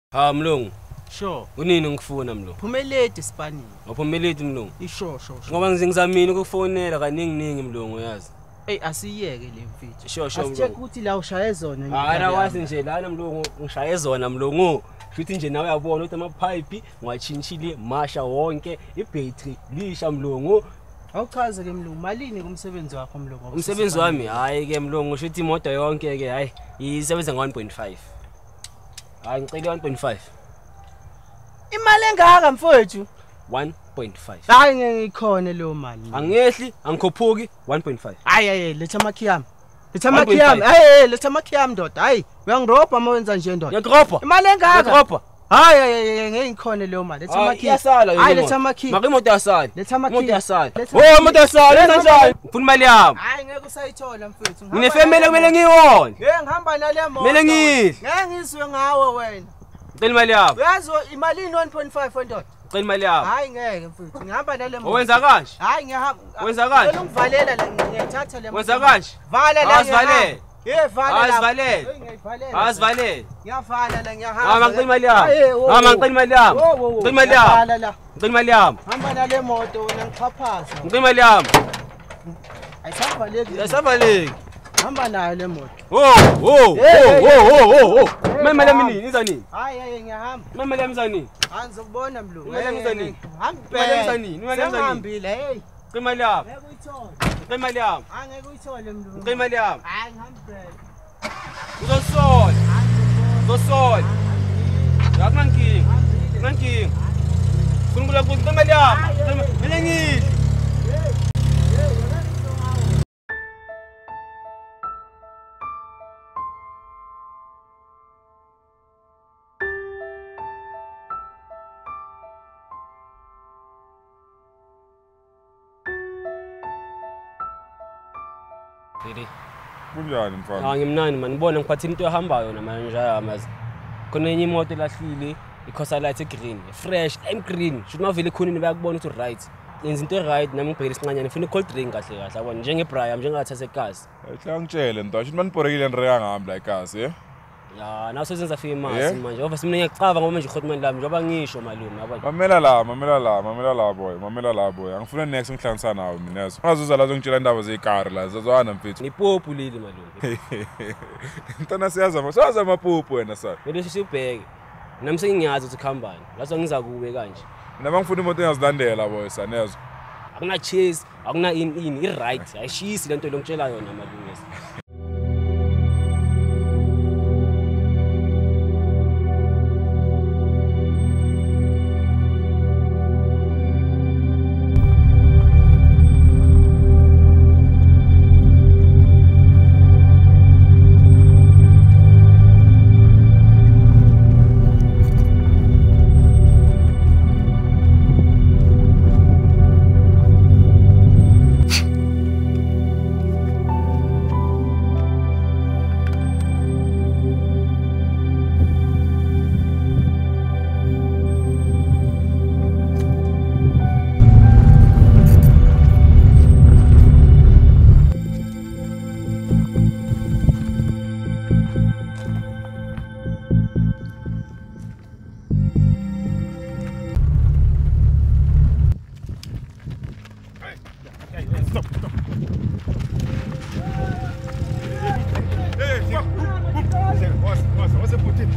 Mlungu. Sure. Unini ngikufuna mlungu? Phumeledi Spanini. Waphumeledi mlungu? Sure. Ngoba ngizamini ukufonela kaningi mlungu yazi. Hey asiyeke le mfethu. Sure mlungu. Asithe ukuthi la ushaye zona. Hayi wathi nje lana mlungu ngishaye zona mlungu. Futhi nje nawe uyabona ukuthi amapipe ngiwachintshile masha wonke, ibattery lisha mlungu. Awuchaze ke mlungu, malini kumsebenzi wakho mlungu? Umsebenzi wami hayi ke mlungu, ngisho ukuthi imoto yonke ke hayi isebenza ngo-1.5. Hayi ngicela 1.5. Imali engaka mfowethu? 1.5. Hayi ngeke ngikhone leyo mali. Angehli, angikhophuki 1.5. Hayi letha makhiyami. Letha makhiyami. Hayi letha makhiyami ndoda. Hayi uyangiroba uma wenza nje ndoda. Ngiyakroba. Imali engaka? Ngiyakroba. Hayi ngeke ngikhone leyo mali. Letha makhiyami. Iyasala yona. Hayi letha makhiyami. Maka imoto yasala. Letha makhiyami. Imoto yasala. Oh imoto yasala kanjani? Ufuna imali yami. Hayi ngeke usayithola mfethu. Nginefemele kumele ngiyibone. Ngeke ngihamba nale moto. Kumele ngidle. Ngeke ngizwe ngawe wena. Ngicela imali yami. Uyazi imali 1.5 wendoda. Ngicela imali yami. Hayi ngeke mfethu. Ngihamba nale moto. Wenza kanje? Hayi ngiyahamba. Wenza kanje? Ngicela ungivalela la ngiyathatha le moto. Wenza kanje? Vala la. Asivalele. Vala la. Asivalele. Asivalele. Ngiyavala la ngiyahamba. Ngicela imali yami. Ngicela imali yami. Ngicela imali yami. Vala la. Ngicela imali yami. Hamba nale moto wena ngichaphaza. Ngicela imali yami. Ayisavaleki. Ayisavaleki. Hamba nayo le moto. Oh. Imali yami nini? Iza nini? Hayi ngiyahamba. Imali yami iza nini? Angizokubona mlungu. Imali yami iza nini? Hamba. Imali yami iza nini? Imali yami iza nini? Ngihambile hey. Ngicela imali yami. Ngeke uyithole. Ngicela imali yami. Angeke uyithole mlungu. Ngicela imali yami. Hayi ngihambile. Uzosola. Uzosola. Yakunankinga. Nankinga. Funa ukula kuthi ngicela imali yami. Kumele ngidle. Didi. Kunjani mfana? Ngimnani man, ngibona ngiphathile into ehambayo namanje ayamazi. Khona enye imoto elahlile, ikhosa light green, fresh, lime green. Should mavele khonini bayakubona ukuthi right. Yenza into right nami ngibhekile isincanyana, ngifuna cold drink kahle yabona njenge-Brian njengathatha egazi. Hlanga ngitshele nto, asho manibhorekile nireka ngami la egazi, Ya, naso senza famous manje. Ngoba simine ngiyacava ngoba manje ukhotman lami njengoba ngisho malume yabona. Mamela la boy. Angifuna next ngihlanganisa nawe mina yazo. Ungazuza la zongitshela indaba zeikari la, zazwana mfethu. Nipopu leli malume. Ntana siyaza amapopu wena sa. Bese sibheke. Nami sengiyazi ukuthi khambani. Laso ngiza kuwe kanje. Mina mangifuna imoto engazilandela boy sanezo. Akuna chase, akuna in, i-right. Ayishisi lento longitshela yona malungisi. Stop. What's up with it?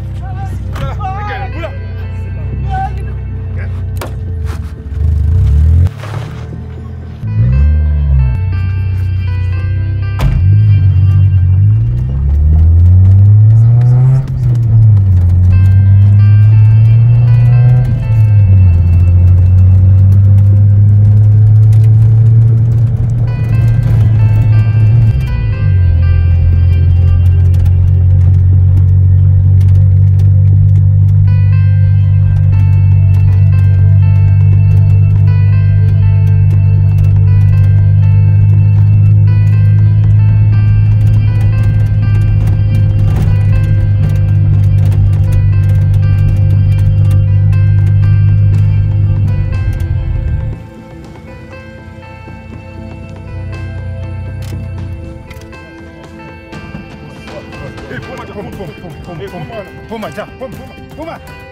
Puma,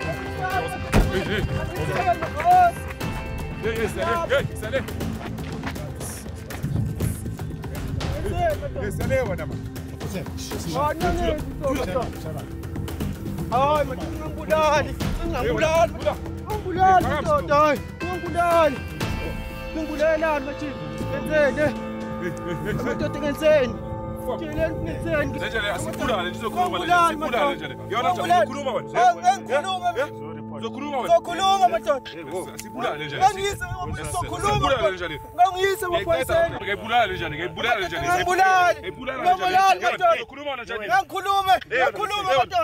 Sale wena man. Hayi ngingibulali. Ngibulali ndoda hayi. Ngibulali. Ngibulelani manje. Ngenzeni? Ndoda ngenzeni? Theleni ngenzeni? Njalo asibulale sizokhuluma la. Sibulale njalo. Yona njalo ukhuluma wena. Ngikhuluma. Zokhuluma madoda. Sibulale njalo. Ngangiyise sokhuluma. Sibulale njalo. Ngangiyise maphoyiseni. Ngibulale njalo. Ngibulale njalo. Ngibulali. Ngibulale madoda. Ukhuluma njalo. Ngikhuluma madoda.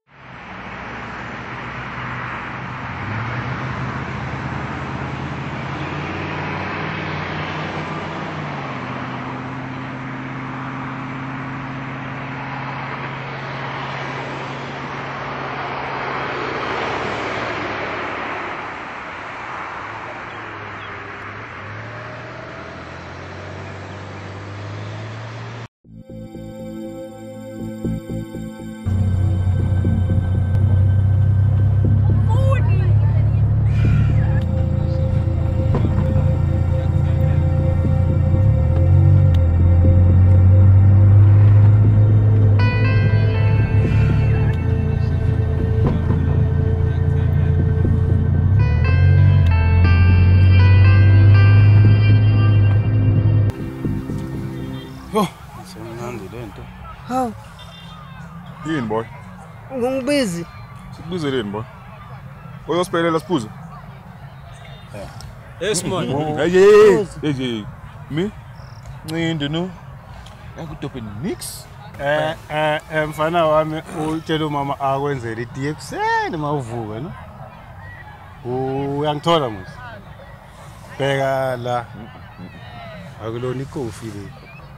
Haw. Yini boy? Ngibizi. Sikubizeleni boy. Uyosiphelela siphuze. Yes man. Hey. Me? Ncinde no. Yakudophe nix. Mfana wami utshela umama akwenzela itiye kuseni mawuvuka no. Uyangithola musi. Bheka la. Akulona ikofi le.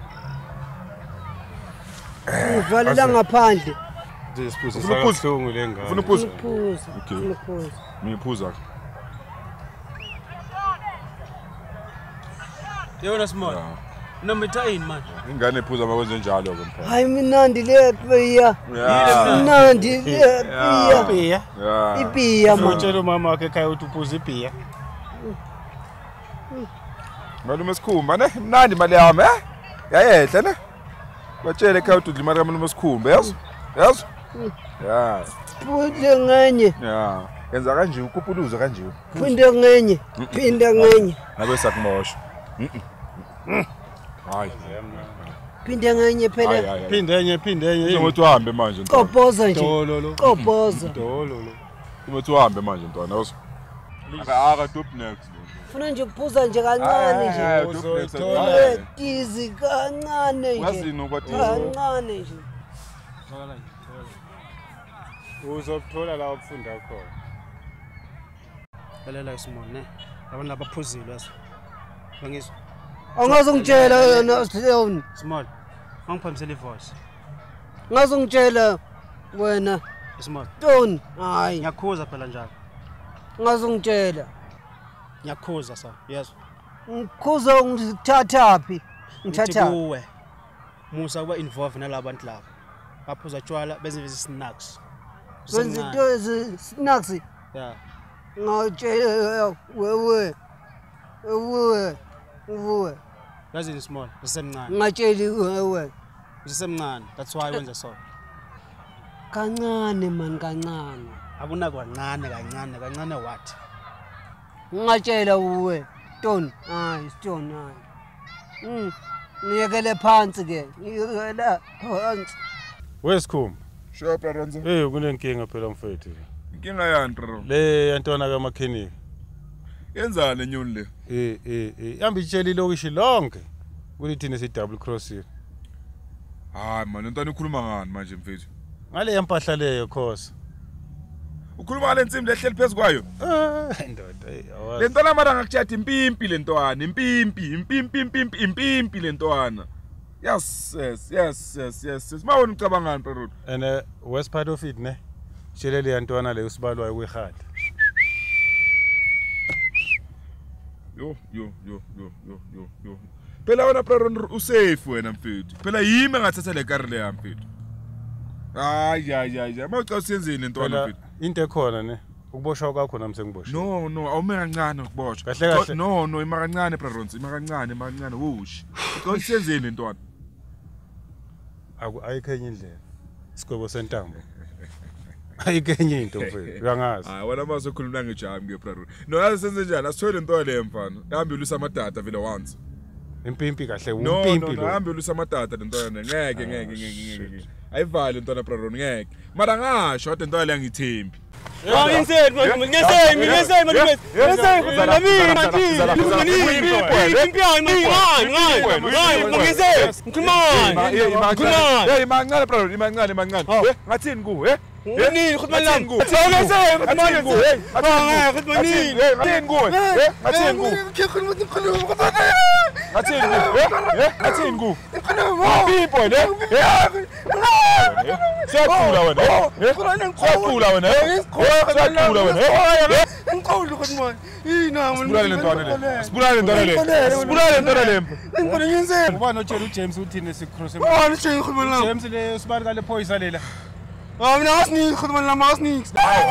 Uvalela ngaphandle. Nje siphuze sakuhlungu lengane. Ufuna uphuza? Ngiphuza. Ngiphuza. Yona small. Nomitha yini man? Ingane ephuza makwenze njalo ke mphela. Hayi minandi le piya. Minandi le piya. Piya. Yeah. Ipiya man. Utshela umama wakhe ekhaya uthi uphuza ipiya. Malume Sikhumba ne mnandi imali yami yayehle ne batshele ekhaya ududla imali kaMalume Sikhumba yazo ya Phinde ngenye. ya yenza kanje ukupuluza kanje Phinde ngenye. ngabe sakumosha hayi Phinde ngenye phela. Phinde enye. ngokuthi uhambe manje ntwana Qoboza nje. Dololo. Qoboza. Dololo. ngokuthi uhambe manje ntwana yazo aka top next Funa nje ukuphuza nje kancane nje. top next Tizi kancane nje. wazini ukwathi Kancane nje. Uzothola la ukufunda khona. Lalela small ne. Abantu labaphuzile yaso. Bangizwa. Angazongitshela na Stone. Small. Angiphamisela ivoice. Ngazongitshela wena Small. Stone. Hayi, Ngiyakhuza phela njalo. ngazongitshela. Ngiyakhuza sa. Yes. Ngikhuza ngithathaphi? Ngithatha. Kuwe. Musa kuba involve nalabantu laba. Baphuza tshwala benze snacks. Wenze into snacks. Yeah. Ngitshela wewe. Yazi small. Usemncane. Ngatsheli wewe. Usemncane. That's why wenza so. Kancane man kancane. Abuna kancane what? Ngatshela uwe Stone. Hayi Stone hayi. Ngiyekele phansi ke. Ngiyekela phansi. Wesikhumba. sure brother Kunenkinga phela mfethu. inkinga yanto Le yantwana kamakhenika. yenzani enyoni le Ihamba itshela ilokishi lonke. Kulithini si double cross. hayi man ntwana ukhuluma ngani manje mfethu Ngale yampahla leyo khosa. ukhuluma ngale nsimbi lehleli phezukwayo Ndoda le ntwana mara ngakutshata impimpi le ntwana impimpi le ntwana yes mawona ucabangani perot and west part of it ne. Tshele le yantwana le usibalwayo kwehadi. yo phela wena perot usafe wena mfethu phela yimi ngathatha le car le yami mfethu hayi mawuca usenzeni le ntwana mfethu Into ekhona ne. ukuboshwa kwakho nami sengiboshwe. No, awume kancane ukuboshwa. Kahle kahle. No, ima kancane Bradons, ima kancane, wush. Usenzeni ntwana? Ayikho enye indlela. Sigwebo sentambo. Ayikho enye into mfethu, uyangazi. Hayi wena mazokhuluma ngejam ke Bradon. No yazi senze njani? Asithole into le mfana. Hambe ulusa amadata vele once. Impimpi kahle umpimpi lo. Hambe ulusa amadata lentwana ngeke. Ayivale ntwana Bradon ngeke. Mara ngasho kodwa into le ngithembi. Ngiyenzeni manje ngiyenzeni manje ngathini kuwe Nini khuluma nami ngathini Mina asni khudman la masni.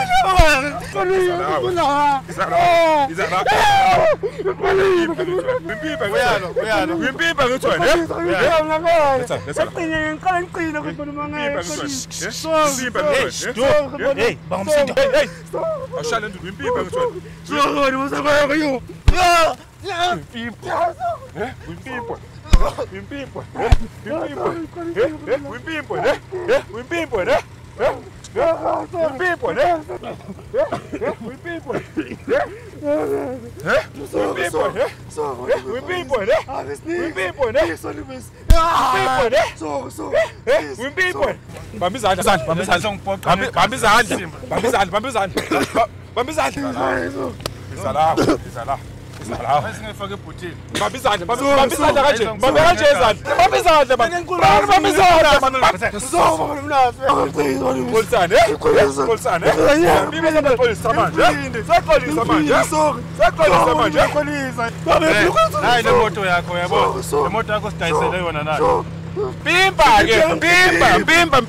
Singefake ebhutini. Babizandla kanje. Babizandla man. Hayi le moto yakho yabo. Le moto yakho sidayisele yona nayo. Pimpa ke. Pimpa.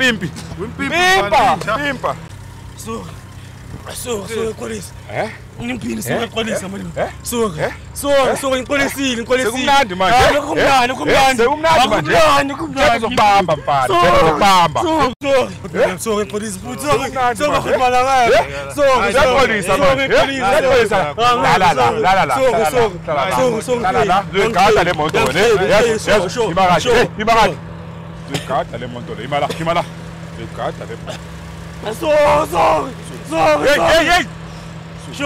So ngixolisa. Ngiphinde singixolisa manje. So ngixolisile. Sekumnandi manje. Sekumnandi manje. Uzokubamba mfana. Uzokubamba. So ngixolisa futhi so ngakhulumana ngayo. Ngixolisa manje. La. Ngigada le moto ne. Yes. Imakahle. Ngigada le moto le. Imala. Ngigada le moto. Hey. Show.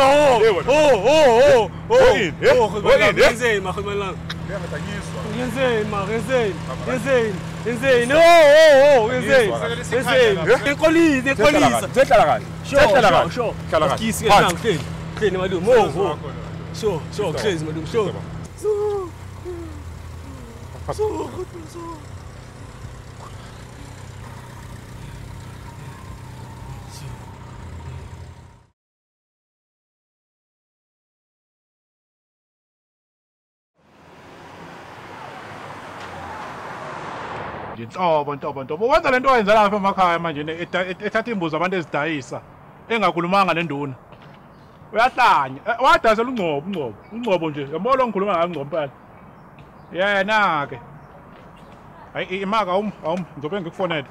Ntobo wenza lento oyenza lapha emakhaya manje ethatha imbuzi abantu ezidayisa engakhulumanga nenduna uyahlanya wadayisela ungcobo nje yabona lo ngikhuluma ngayo ungcobo phela yena ke hayi imaka ngizobe ngikufonela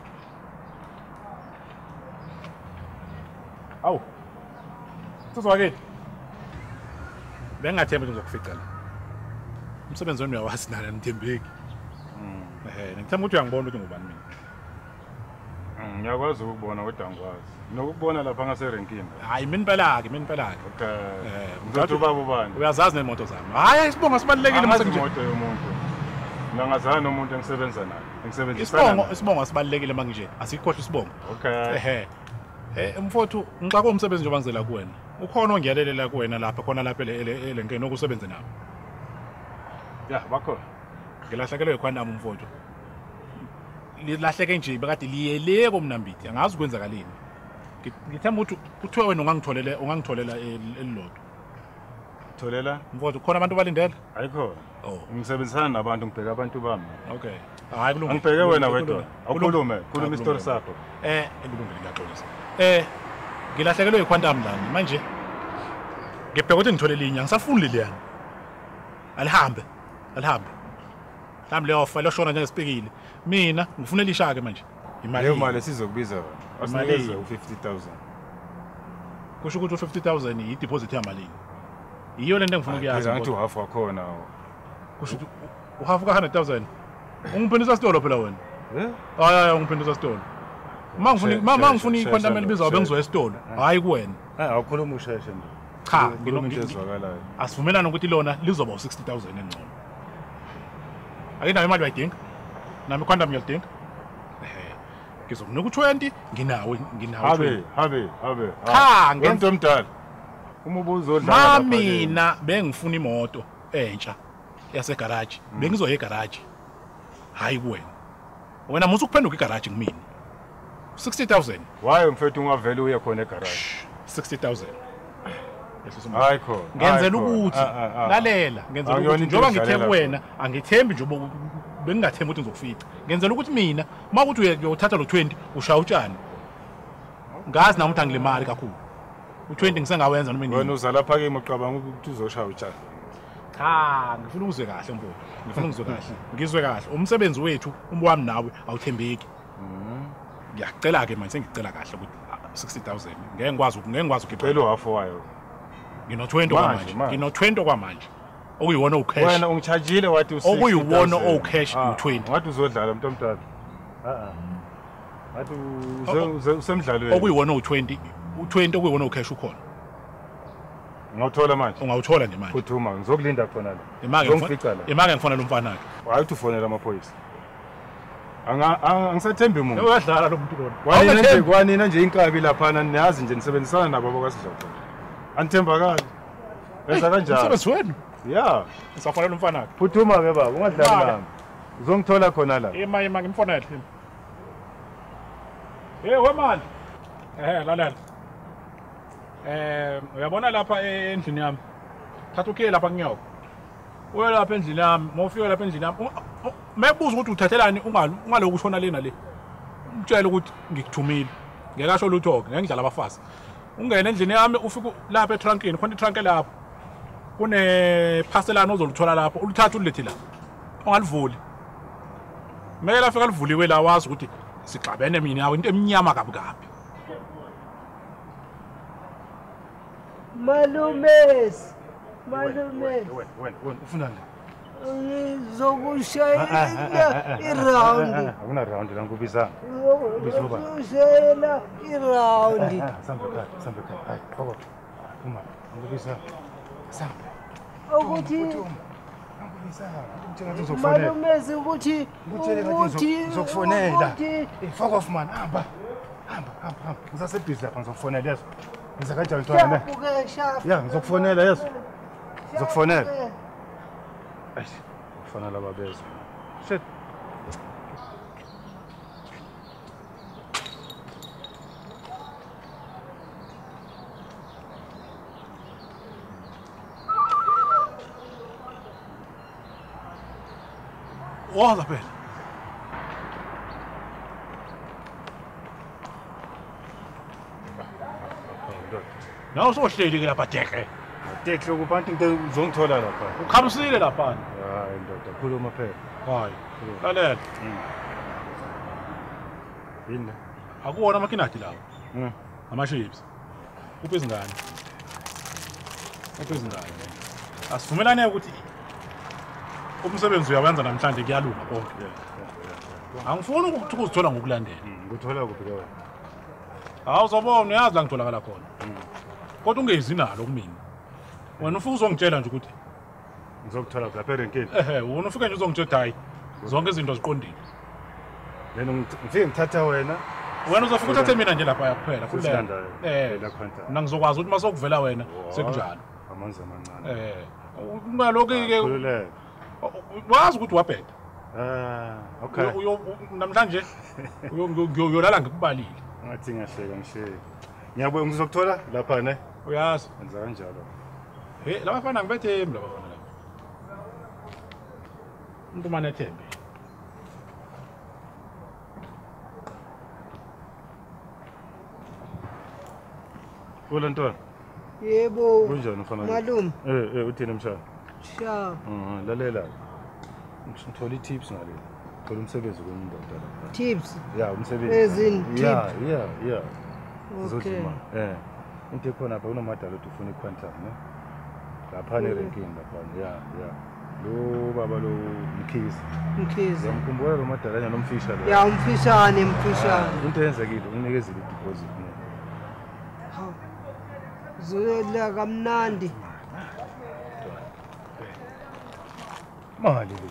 awu sizwakeni bengathemba ngizokufica la umsebenzi wenu uyawazi nana nithembeki ngithemba ukuthi uyangibona ukuthi ngubani mina. Ngiyakwazi ukubona kodwa angikwazi. Nokubona lapha ngaserenkini. Hayi mina phela ke. Okay. Ngizothu baba ubani? Uyazazi nemoto zami. Hayi isibongo sibalekile mase nje. Imoto yomuntu. Ngangazana nomuntu engisebenza naye. Engisebenzisa. Isibongo sibalekile manje asikhohle isibongo. Okay. Mfowethu ngixaka umsebenzi njengoba ngizela kuwena. Ukhona ongiyalelela kuwena lapha khona lapha elenkeni okusebenza nawo. Ya bakho. Ngilahlekelwe khona nami mfowethu. Lilahleke nje bekade liyele komnambiti angazi ukwenzakaleni. Ngithemba ukuthi kuthiwe wena ungangitholela elilodwa. Tholela Mfowethu khona abantu balindele? Ayikho. Ngisebenzisana nabantu ngibheka abantu bami. Okay. Hayi kulungile. Ngibheke wena wedwa. Awukhulume, khuluma istori sakho. Kulungile ngiyaxolisa. ngilahlekelwe iquantum lana manje ngibheka ukuthi ngithole linye angisafuni leliyana alihambe mhlawumbe leyo offer loshona njengesipikile mina ngifuna elishake manje imali leyo mali sizokubiza asinikeze u50,000 kusho ukuthi u50,000 i-deposit yamalini iyo lento engifuna ukuyazi ngathi uhalf wakhona kusho ukuthi uhalf ka 100,000 ungiphendisa sitolo phela wena hayi ungiphendisa sitolo mangifuna iquantum elibizayo bengizoya esitolo hayi kuwena awukhuluma usheshe nje cha into ezwakalayo asivumelana ukuthi lona lizoba u60,000 engcono akinayo imali bayidinga nami iquantum ngiyalidinga ngizokunika u20 nginawe habe cha ngento omdala uma ubuzodlala mina bengifuna imoto entsha yasegarage bengizoya egarage hayi wena musu kuphenduka igarage ngimini 60,000 why mfethu ungavela uye khona egarage 60,000 hayi khona ngenzela ukuthi lalela ngenzela ukuthi njoba ngithemba wena angithembi nje bengingathemba ukuthi ngizokufica ngenzela ukuthi mina makuthi uyothatha lo 20 ushaya utshani ngazi nami ukuthi angilemali kakhulu u20 ngisengawenza noma wena uza lapha ke maqabanga ukuthi uzoshaya utshani cha ngifuna uzwe kahle mfowethu ngizwe kahle umsebenzi wethu wami nawe awuthembeki ngiyacela ke manje sengicela kahle ukuthi 60,000 ngeke ngikwazi ukuphi phela uhafo wayo ngino20 kwamanje okuyiwona ucash wena ungichargeile wathi u60 okuyiwona ocash u20 wathi uzodlala umuntu omdala wathi usemdlalweni okuyiwona u20 okuyiwona ucash ukhona ungawuthola manje ungawuthola nje manje phuthuma ngizokulinda khona la imake ngifona lo mfana wakhe hayi uthi ufonela amaphoyisa angisathembi umuntu uyadlala lo muntu lona kwanina nje inkabi lapha niyazi nje nisebenzisana nabo abakasidlala anithembakala benza kanjalo umsebenzi wenu ya ngisafonela lo mfana wakhe phuthuma ke baba ungadlali nami uzongithola khona la ima ngimfonela wemali lalela uyabona lapha endlini yami thatha ukhe lapha kunyoko uye lapha endlini yami mawufika lapha endlini yami mebuza ukuthi uthathelani ungaloku ushona lena le umtshela ukuthi ngikuthumile ngekasho lutho ke ngengidlala abafazi ungena endlini yami ufika lapha etrunkini khona itrunk lapho kune parcelana ozoluthola lapho uluthatha ulilethi la ungalivuli meke lafika livuliwe la wazi ukuthi sixabene mina yawo into eminyama kabi Malumes wena ufunani ngizokushayela iround akuna round la ngubizana ngizokushayela iround sambe hayi phoko uma ngubizana sambe ukuthi malumes ukuthi ngizokufonela fuck off man hamba ngisasebhizi lapha ngizokufonela yeso ngiza kanjani ntwana ya ngizokufonela yeso ngizokufonela kufanele ababezwe shit waza phela nawo sohleli ke lapha dekhe tekhle kubantu into uzongithola lapha ukhamsile lapha hayi ndoda khuluma phela hayi lalela yini akuwona amakinati lawo ama-shapes uphi izingane asivumelane ukuthi umsebenzi uyawenza namhlanje kuyalunga konke angifuni ukuthi uzithola ngokulandela ngithola kuphi ke wena hawu uzobona uyazi la ngitholakala khona kodwa ungezi nalo kumina wena ufika uzongitshela nje ukuthi ngizokuthola lapha erenkeni wena ufika nje uzongitshela hayi zonke izinto ziqondile lena ngifike ngithatha wena uzofika uthathe mina nje lapha kuphela kulela khonta mina ngizokwazi ukuthi masokuvela wena sekunjalo amanzi amancane ungalokho-ke wazi ukuthi wabheda okay namhlanje uyolala ngikubalile ngathi ngiyahleka ngisheke ngiyabuya ngizokuthola lapha ne uyazi enza kanjalo labafana ngibethembi labafana laba umuntu mane ethembe Kula ntwana. Yebo. Kunjani mfana? Malume. Uthini mshana? Sha. Lalela. Ngithola i-tips ngale. Thola umsebenzi kwendoda la. Tips. Ya, umsebenzi. Ezin tip. Yeah. Okay. Into ekhona apha kunomadala othi ufuna iquantum, ne? Lapha neranking lapha. Ya. Lo baba lo Mkhize. Yamkhumbula lo madalanya nomfisha lo. Ya umfishane. Into eyenzekile unikezile i-deposit ne. Zola kamnandi. Mali.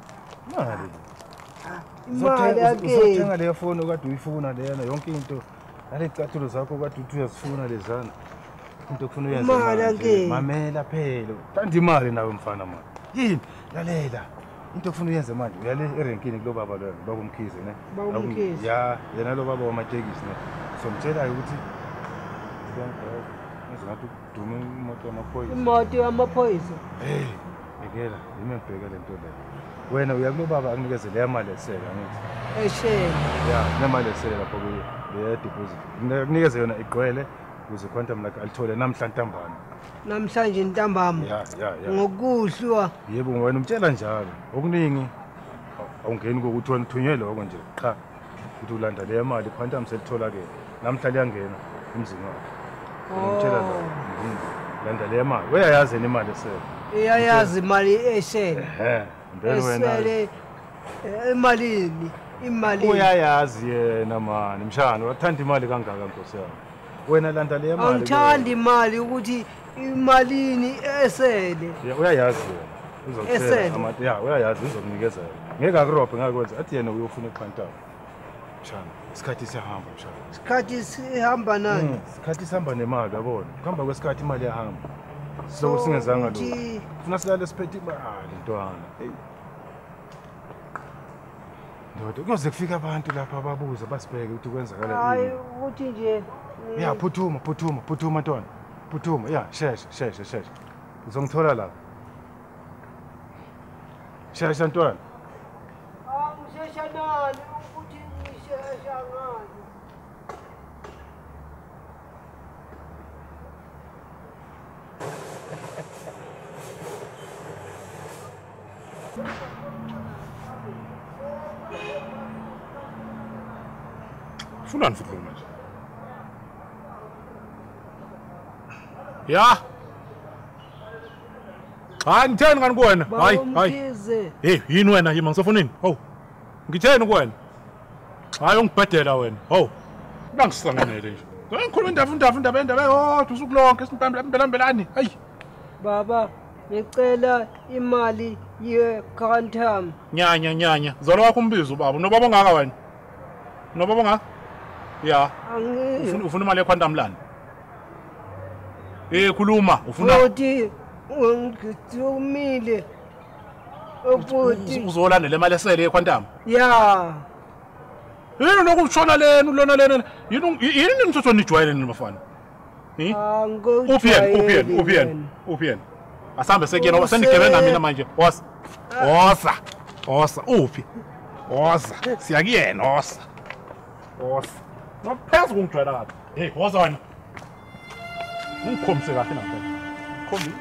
Imali yake. Uzothenga leyo phone okade uyifuna leyana yonke into. Nale catulo zakho okade uthi uyazifuna lezana. Into okufuna uyenze imali yake. Mamela phela. Thanda imali nawe mfana manje. Yini? Lalela. Into okufuna uyenze manje uyale erenkini kulo baba lo baba Mkhize ne. Baba Mkhize. Ya, yena lo baba wamatekisi ne. Somtshela ukuthi ngathi udume imoto yamaphoyisa. Ngekela yimi ngibheka lento le. Wena uyakulo baba akunikeze le mali esela ngithi. Eshela. Ya, nemali esela lapho kuye le deposit. Ngikunikeze yona igqwele ukuze quantum lakhe alithole namhla ntambama. Namhlanje ntambama. Ya. Ngokuhlwa. Yebo wena umtshela njalo. Okuningi awungeni kokuthi wena uthunyelwe lokho nje. Cha. Ukuthi ulanda le mali quantum selithola ke. Namhla liyangena emzini wakhe. Umtshela lo. Landa le mali. Uyayazi imali esela. Iyayazi imali eshela. Esele imali. Uyayazi yena mani mshana wathanda imali kangaka Nkosi yami. Wena landa le mali. Angithandi imali ukuthi imalini esele. Uyayazi yena. Uzokutshela ya uyayazi uzokunikeza. Ngeke akurobhe ngakwenza athi yena uyofuna iquantum. Mshana isikhathi siyahamba mshana. Isikhathi sihamba nani? Isikhathi sihamba nemali yabona. Kuhamba kwesikhathi imali yahamba. So singezanga lo. Funa silale siphethe imali ntwana. Ndoda kuze kufika abantu lapha ababuza basibheke ukuthi kwenzakala yini. Hayi uthi nje. Ya phuthuma ntwana. Phuthuma ya shesha. Uzongithola la. Shesha ntwana. Ngishesha nani ukuthi ngishesha ngani. Funani futhi lo manje. Ya. Hayi ngitheni ngani kuwena? Hayi. Hey, yini wena yima ngisofonini? Hawu. Ngitheni kuwena? Hayi ungibhedela wena. Hawu. Bangisanganele nje. Ngikhuluma indaba eyodwa usuku lonke simpambelambelani. Hayi. Baba, ngicela imali ye-quantum. Nyanya. Zolo wakho umbizo baba. Nobaba ongaka wena? Nobaba ongaka? Ya. Ufuna imali ye-quantum lani? Khuluma, ufuna. Uthi ngithumile. Ubuthi uzolandela imali esele ye-quantum? Ya. Yini lokutshona lena? Yini nimthotho nijwayele nini bafana? Uphi. Asambe sekuyena sendigebenga mina manje. Osa. Uphi? Osa. Siyakuyena osa. Nophezu kungijwayela kabi. Hey, woza wena. Ungikhombise kahle naphela. Khombisa.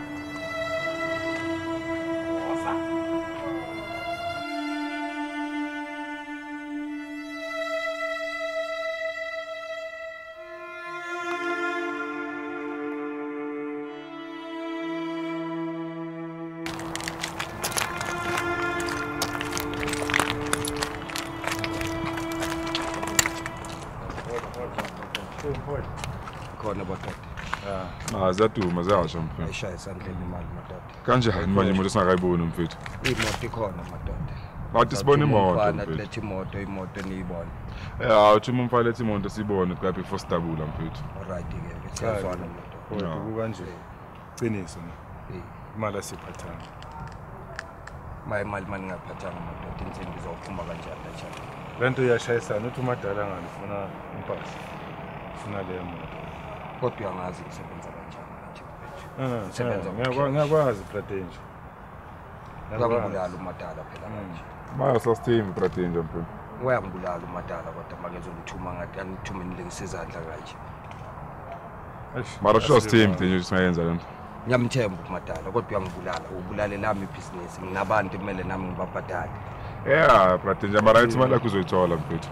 Khona batata. Ziyaduma ziyasha mfethu. Ayishaya esandleni imali matata. Kanjani manje imoto singakayiboni mfethu? Imoto ikhona matata. Bathi sibone imoto mfethu. Lethi imoto niyibone. Uthi umfana lethi imoto sibone kuqapha before stabula mfethu. Alright ke siyazwana matata. Kodwa kanje. Qiniso ne. Imali asiphathanga. Imali mani ngaphathanga matata insimbi izophuma kanjani la chat. Lento iyashayisana uthi umadala ngani ufuna impahla. Ufuna le moto. Kodwa uyangazi usebenza kanjani manje. Ngiyakwazi Pratenje. Ngiyangibulala umadala phela manje. Bayasasithemba Pratenje mfethu. Uyangibulala umadala kodwa make ngizolithuma ngathi angithumeni lengisizandla kanje. Mara sure Steve nje siyenza lento. Ngiyamthemba uMadala kodwa uyangibulala ubulale lami ibhizinisi nginabantu kumele nami ngibabhadale. Yeah, brother nje mara ithi imali yakho uzoyithola mfethu.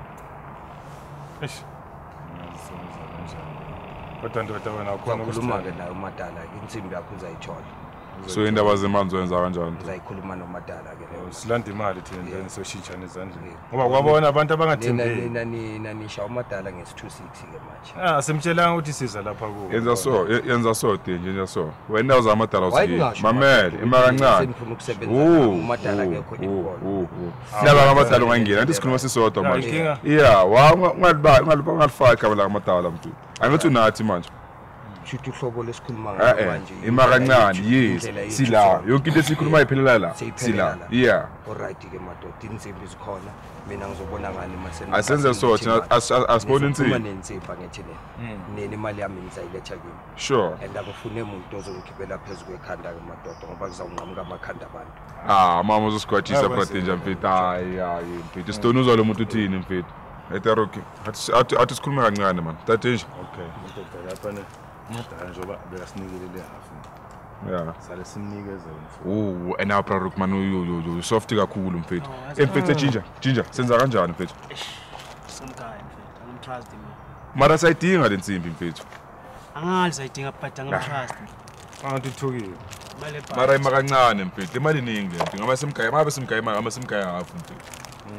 Kodwa ndoda wena ukhona ukukhuluma ke naye uMadala insimbi yakho uzayithola. So indaba zemali uzoyenza kanjani? Uzayikhuluma noMadala ke leyo. Silanda imali thina njani soshintshana ezandleni. Ngoba kwabona abantu abangathembeki. Nina nisha uMadala nge260 ke manje. Simtshelanga ukuthi siza lapha kuwo. Yenza so nje yenza so. Wena uza amadala usiye. Mamele ima kancane. Sifuna ukusebenza uMadala akekho involved. Silaba amadala ungangena anti sikhuluma sisodwa manje. Yeah, ungalifaka la amadala mfethu. Angithi unathi manje. Shuthi uhlobo lesikhuluma ngayo manje. Ima kancane yes. Sila. Yonke into esikhuluma iphelela la. Sila. Yeah. Alright ke madoda insimbi zikhona. Mina ngizobona ngani masena. Asenze so thina asibona insimbi. Uma nensimbi ngithi nini imali yami ngizayiletha kimi. Sure. And akufune umuntu ozongikhiphela phezulu kwekhanda ke madoda ngoba kuzawunqamuka amakhanda abantu. Mama uzosikwatshisa brother nje mfethu. Hayi mfethu. Stone uzalo umuntu uthini mfethu. Etaroki. Athi sikhuluma kancane man. Thathe nje. Okay. Ndoda lapha ne. Umadala njoba bekasinikele hafu. Yeah. Sale simnikeze mfowethu. And now Praruk man you soft kakhulu mfethu. Mfethu Ginger senza kanjani mfethu? Somkhaya mfethu, angimtrust mina. Mara sayidinga le nsimbi mfethu. Angali sayidinga but angimtrust. Angathukile. Mara ima kancane mfethu, imali iningi lento. Ngabe simgaya hafu mfethu.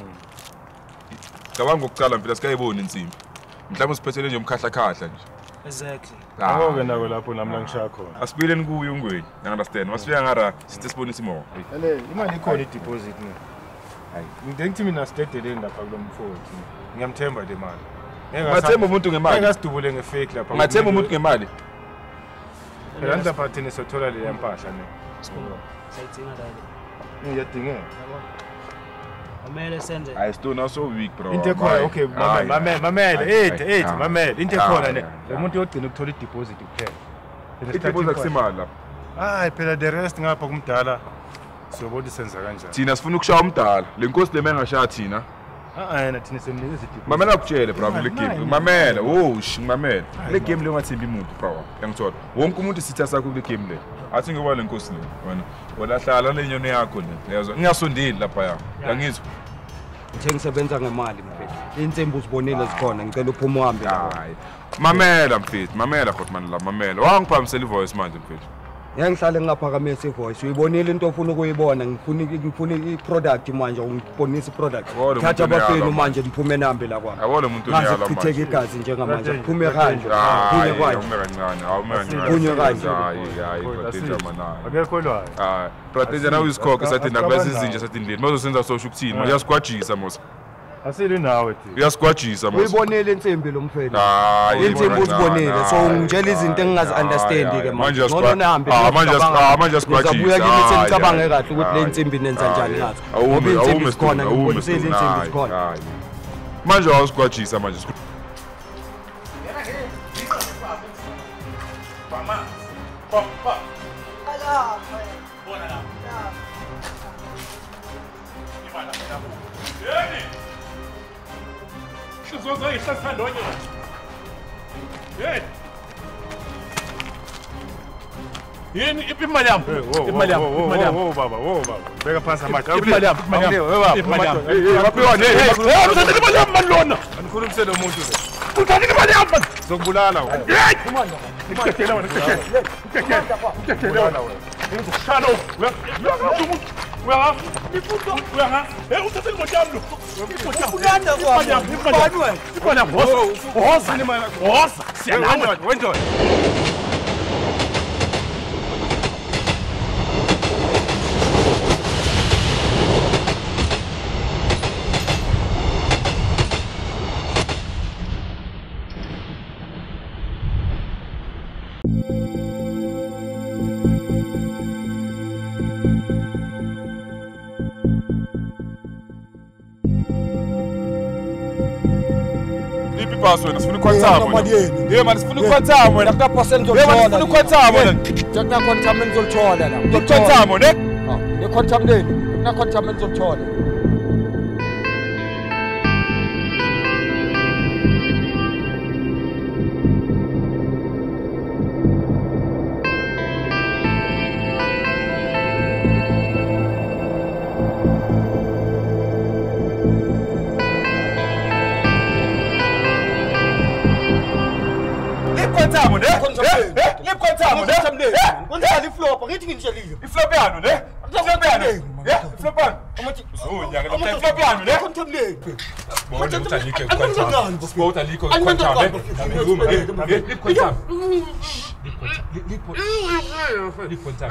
Cabanga ukucala mfethu asikayiboni insimbi. Mhlawumbe siphethele nje umkhahla nje. Exactly. Awuke nako lapho nami la ngishaya khona. Asibuyeleni kuyo ungweni. You understand? Masifika ngara sithi sibonise imo. Ele imali ikhona i-deposit ni. Hayi, ngithi mina sidedeleni lapha kulo mfowethu. Ngiyamthemba le mali. Ngathemba umuntu ngemali. Ngasidubule ngefake lapha. Ngathemba umuntu ngemali. Phela ndapha thina sothola le yampahla ne. Sayidinga la. Ngiyadingeka. Amele senze. I still not so weak bro. Into khona okay mamele mamele into khona ne. Lo muntu yogcina ukuthola i-deposit kuphela. I-deposit kusimali lapha. Hayi phela the rest ngapha kumdala. Siyobona senza kanjani. Thina sifuna ukushaya umdala. Le nkosi le mengashaya thina. Yena thina semnikeza i-deposit. Mamela ukutshele bro le game. Mamela, mamela. Le game le ungathembi umuntu bro. Yangithola. Wonke umuntu isitha sakho kule game le. Athi ngoba le nkosi le wena. Wena hlala lenyoni yakho le. Uyazwa? Ngingasondeli lapha ya. Yangizwa? Ngithe ngisebenza ngemali mfethu. Insimbi uzibonile zikhona ngicela uphume uhambe la. Hayi. Mamela mfethu, mamela Godman la mamela. Wangiphamisela ivoice manje mfethu. Ngihlale ngaphakamisa ivoice. Uyibonile into ofuna ukuyibona. Ngifuna i-product manje ungibonisa i-product. Thatha abafeni manje ngiphume nambe la kwami. Awole umuntu uyala manje. Ngikuchitheke igazi njengamanje. Kuphume kanje. Kuphume kwanje. Kuphume kanje. Hayi, Proteza manana. Akekho lwayo. Hayi, Proteza nawe isikhokhe sathi nakulezi izinja sathi ndlini. Mazosenza sosho ukuthini? Uyasikwajisa mos. Asili nawe thi. Uyasikwajisa mos. Uyibonile insimbi lo mfethu. Hayi, insimbi uzibonile. So ngitshela izinto engingazi understand ke manje. Ngoba nahambe. Manje asikwajisa. Ngizabuya kimi senicabange kahle ukuthi le insimbi nenza njani ngazo. Ngoba insimbi zikhona ngibonise insimbi zikhona. Manje awusikwajisa manje. Yini imali yami. Imali yami. Baba. Beka phansi amanje. Imali yami. Imali yami. Yaphiwa ne. Uthatha imali yami malona. Anikhulumise lo muntu lo. Uthatha imali yami. Zokubulala wena. Imali. Ngikutshela wena. Ngikutshela wena. Ngizoshala. Uyanga. Uthatha imali yami. Ulanda kwami. Imali yami. Hoza. Siyalanda. Wendoda. Wena sifuna ukwantsamo. Yebo man sifuna ukwantsamo wena. Kuta% Yebo man sifuna ukwantsamo wena. Jakna contaminant zolithola la. Ukwantsamo ne? Ne contaminant. Na contaminant zolithola. Quantum, ne? Lip quantum, ne? Kwenza liflop, ngithi nginitshelile. Iflop yanu, ne? Iflop yanu. Yeah, iflop yanu. Oh, nyaka lo iflop yanu, ne? Contemplate. Bona utalike quantum. Sport aliko quantum, ne? Lip quantum. Lip quantum.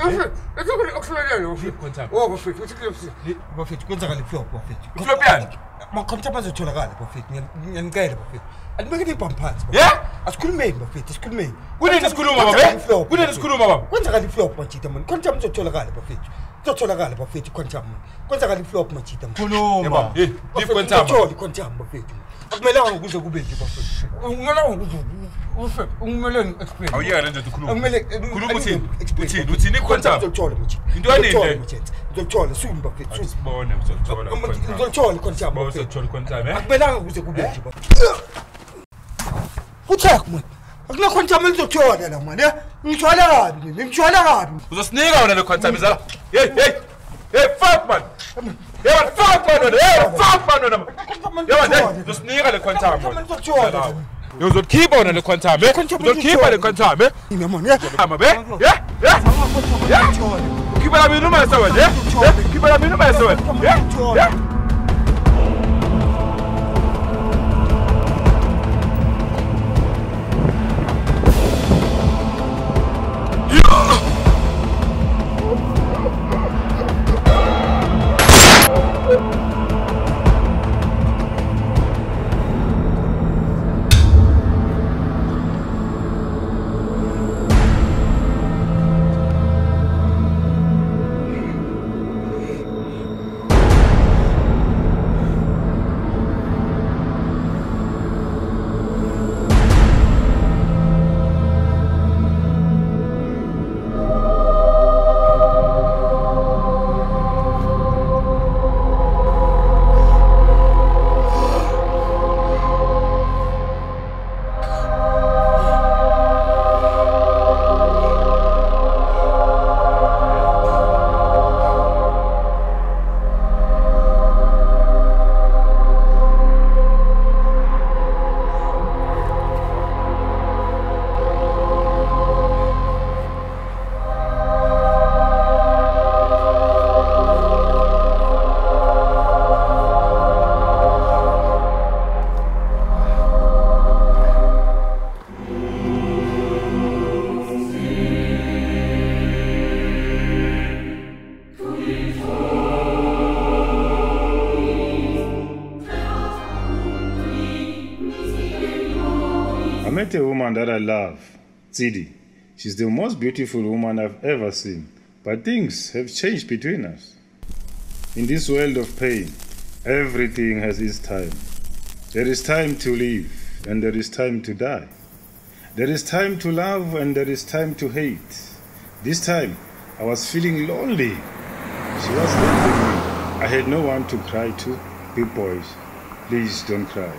Oh, bafethu, uthi klipsi. Bafethu, kwenza liflop, bafethu. Iflop yanu. Makhomtha azotholakala bafethu. Ngiyanicela bafethu. Andibeke ibhamphansi. Yeah? Asikhulumeni bafethu, asikhulumeni. Kunini sikhuluma baba? Kunini sikhuluma baba? Kwenza liflop machita man. Quantum izotholakala bafethu. Izotholakala bafethu quantum. Kwenza liflop machita man. Khuluma. Lip quantum. Quantum bafethu. Akumelanga ukuze kube nje bafethu. Ungelanga ukuze ungimeleni explain. Awuyeke nje ukhuluma. Kumele khuluma uthini quantum. Ngizothola machita. Into yanini? Ngizothola soon bafethu. Sibone uzothola quantum. Ngizothola quantum. Uzothola quantum, eh? Akumelanga ukuze kube nje bafethu. Uthek man. Akuna quantum elizothola la man, eh? Ngithwala kabi, ngithwala kabi. Uzosinika wena le quantum izala. Hey, fuck man. Hey, man, fuck man. Hey, fuck man. Yeah, man, uzosinika le quantum. Uzokhipha wena le quantum, eh? Uzokhipha le quantum, eh? Hamba be? Yeah. Ukhipha la mina uma sewe, eh? Ukhipha la mina uma sewe. Yeah. I met a woman that I love, Tsidi. She's the most beautiful woman I've ever seen. But things have changed between us. In this world of pain, everything has its time. There is time to live, and there is time to die. There is time to love, and there is time to hate. This time, I was feeling lonely. She was leaving me. I had no one to cry to. Big boys, please don't cry.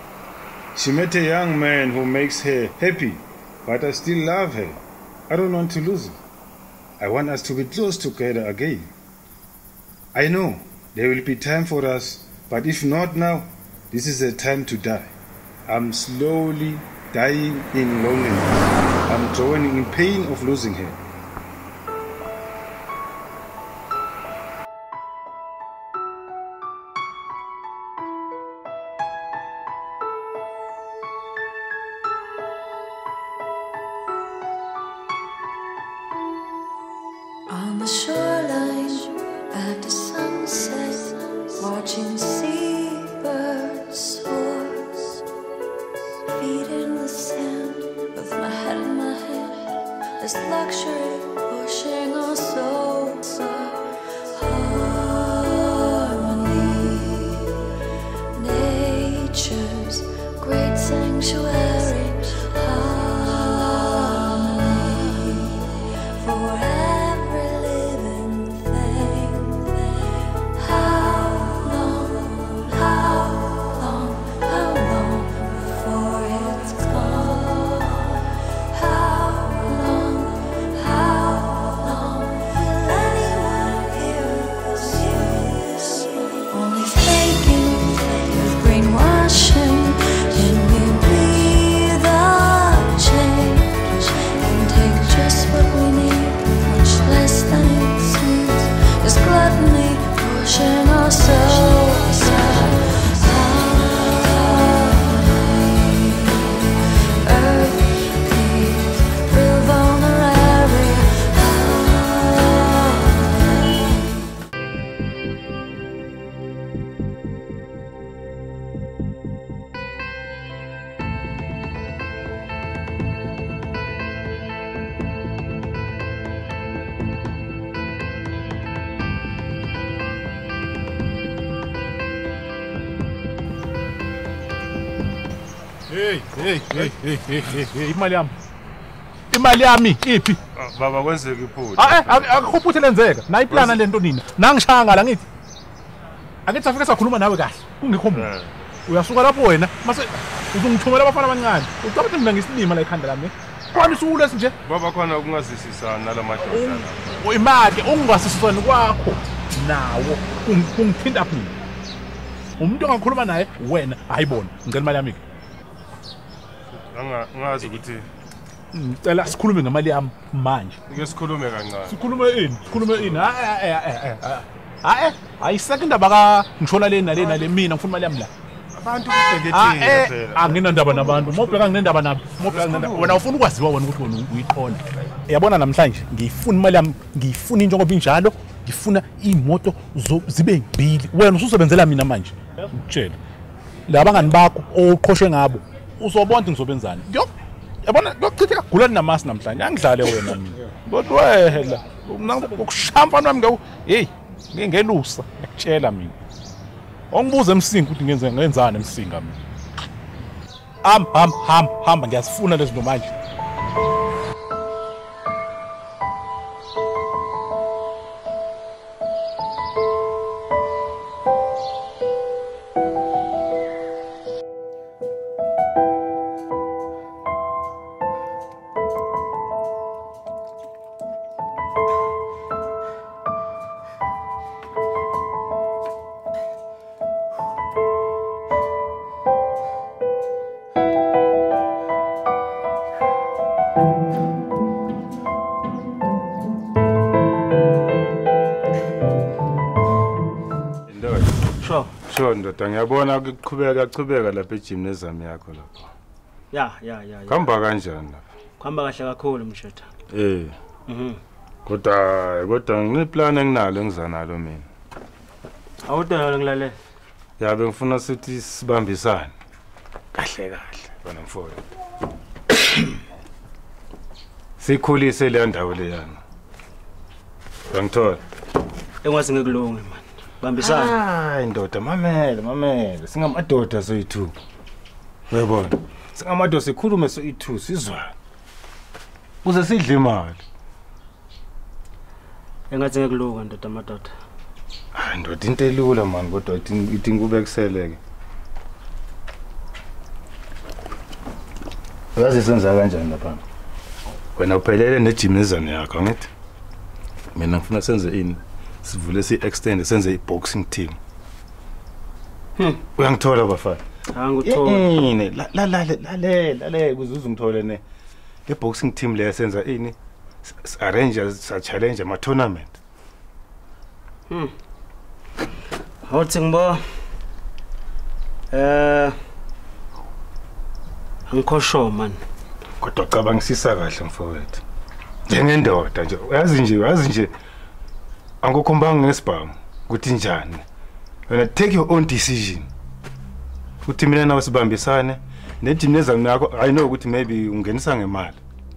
She met a young man who makes her happy, but I still love her. I don't want to lose her. I want us to be close together again. I know there will be time for us, but if not now, this is a time to die. I'm slowly dying in loneliness. I'm drowning in pain of losing her. On the shoreline at the sunset, watching seabirds soar, feet in the sand with my head in my hand. This luxury pushing us so harmony, nature's great sanctuary. Harmony for every living thing. How long before it's gone? How long will anyone hear us only faking with brainwashing? Can we be Hey, imali yami iphi? Baba kwenzeka iphutha. Akukho iphutha lenzeka. Nayi plana lento nina. Nangishanga la ngithi. Angithi afike sakhuluma nawe kahle. Kungekho muntu. Uyasuka lapho wena mase uzungithumela abafana abancane. Ucaba ukuthi mina ngisilima la ekhanda lami. Kwani usuku lesi nje? Baba khona ukungazisisana nalamadoda la. Imali ongasisisana kwakho nawo kungithinta phela. Umuntu ongakhuluma naye wena ayibona. Ngicela imali yami. Ngazi ukuthi ngicela sikhulume ngemali yami manje. Ngeke sikhulume kancane. Sikhulume ini? Ayiseke indaba ka ngishona le mina ngifuna imali yami la. Abantu kubhekethile phela. Anginandaba nabantu. Mobheka nginendaba nabo. Wena ufuna ukwaziwa wena ukuthi wena uyiqonda. Yabona namhlanje ngifuna imali yami, ngifuna injongo injalo, ngifuna imoto zibe ngibili. Wena ususebenzela mina manje. Ngitshela. Labangani bakho oqhoshe ngabo. Uzobona ngizobenzani. Yabona lokuchitha kagulani namasi namhlanje. Angidlale wena mina. Kodwa wehla. Ukushampa nami ngawo. Hey, ngingelusa. Ngikutshela mina. Ongibuza emsinga ukuthi ngenzani emsinga mina. Hamba ngiyasifuna lezi zinto manje. Sure ndoda ngiyabona ukuqhubeka lapha egymnasium yakho lapha. Ya. Khamba kanjani lapha? Khamba kahle kakhulu mshotha. Kodwa ngineplan enginalo engizanalo mina. Awudala ngilale. Yabe ngifuna sithi sibambisane. Kahle wena mfowethu. Sikhulise le ndawo leyana. Ngithola. Engwazi ngekulunge man. Bambisana. Hayi ndoda mamela. Singamadoda soyi2. Uyabona? Singamadoda sikhulume soyi2 sizwana. Kuze sidle imali. Engathi ngekulunga ndoda madoda. Hayi ndoda into elula man kodwa idinga ubekiseleke. Uyazi senza kanjani lapha? Wena uphelele negymnasium yakho ngithi. Mina ngifuna senze ini? Sivule si-extend senze i-boxing team. Uyangithola bafana? Angithola. Lalela kuze uzungithole ne. Le boxing team le senza ini? Arrange sa challenge ama tournament. Awuthi ngibo angikho man. Kodwa cabangisisa kahle mfowethu. Njengendoda nje uyazi nje angikhombanga ngesibhamu ukuthi njani. Wena take your own decision. Uthi mina nawe sibambisane negymnasium yakho I know ukuthi maybe ungenisa ngemali.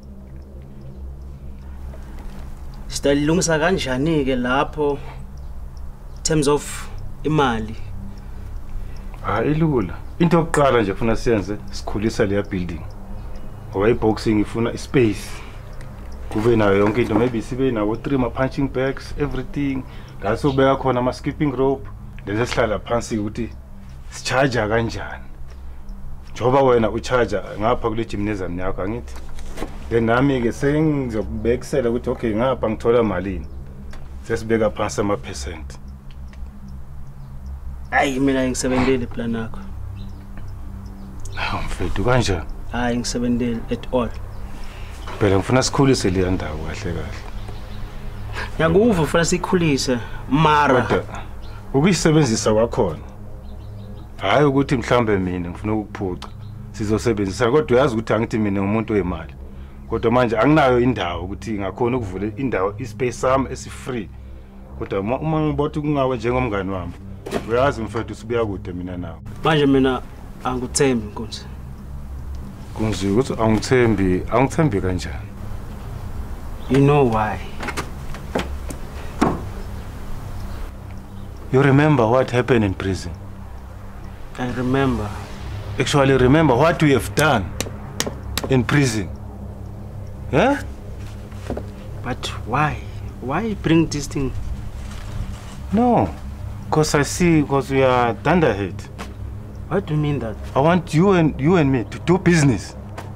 Sitalilungisa kanjani ke lapho terms of imali? Ilula. Into yokuqala nje ufuna siyenze sikhulisa le building. Ngoba i-boxing ifuna ispace. Kube nayo yonke into maybe sibe nawo 3 punching bags everything. Ngaso ubeka khona ama skipping rope. Lezi sihlala phansi ukuthi sicharge kanjani. Njoba wena ucharge ngapha kule gymnasium yakho angithi. Then nami ke sengizobekisela ukuthi okay ngapha ngithola malini. Sesibeka phansi ama percent. Hayi mina ngisebenzele plan yakho. Mfethu kanjani? Hayi ngisebenzele at all. Phela ngifuna sikhulise le ndawo kahle. Yakuva ufuna sikhulise mara. Ukuyisebenzisa kwakhona. Hayi ukuthi mhlambe mina ngifuna ukuphuca. Sizosebenzisa kodwa uyazi ukuthi angithi mina ngumuntu wemali. Kodwa manje anginayo indawo ukuthi ngakhona ukuvula indawo ispace sami esifree. Kodwa uma ngibotha kungawe njengomngani wami. Uyazi mfethu sibuya kude mina nawe. Manje mina angikuthembi Nkunzi. Kunzi ukuthi angithembi kanjani? You know why? You remember what happened in prison? I remember. actually remember what we have done in prison. Yeah? But why? Why bring this thing? No, because I see, because we are thunderhead. What do you mean that? I want you and me to do business.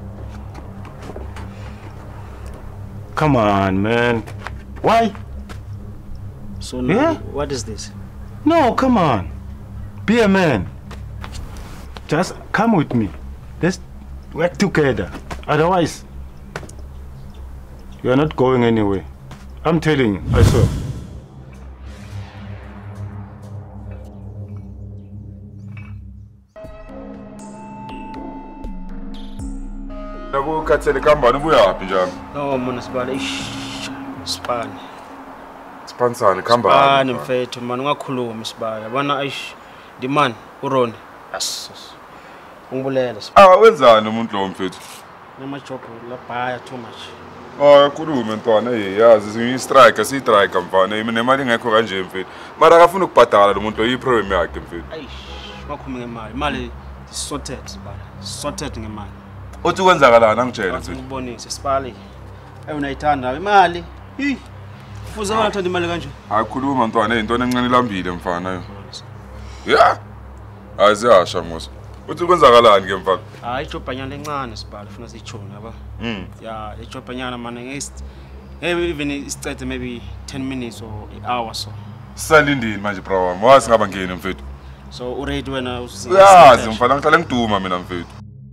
Come on, man. Why? So now, Yeah? what is this? No, come on. Be a man. Just come with me. Let's work together. Otherwise, you are not going anywhere. I'm telling you, I swear. Nakukhathele kambani ubuyaphi njalo? No, mona sibale. Span. Spansani kambani? Mfethu man ungakhulumi sibale. Yabona the man uRon. Yes. Ungibulela sibale. Wenzani umuntu lo mfethu? Nama job la baya too much. Khulume ntwana yazi ngiyi-strike siyi-strike mfana mina nemali ngekho kanje mfethu mara akafuna ukubhadala lo muntu lo yi-problem yakhe mfethu. Ngakhuluma ngemali. Imali sorted sibale. Sorted ngemali. Uthi kwenzakalana angitshela mfethu. Ngibonise sibale. Unayithanda imali. Fuze wathanda imali kanje. Khuluma ntwana into encane ilambile mfana yo. Yeah. Aziyasha ngoso. Uthi kwenzakalani ke mfana? Ijobhanyana lencane sibale ufuna siyichona yaba. Yeah, ijobhanyana man even isicede maybe 10 minutes or an hour so. Salindini manje bro wami. Wazi ngaba ngene mfethu. So uready wena usize. Yazi mfana ngihlala ngiduma mina mfethu.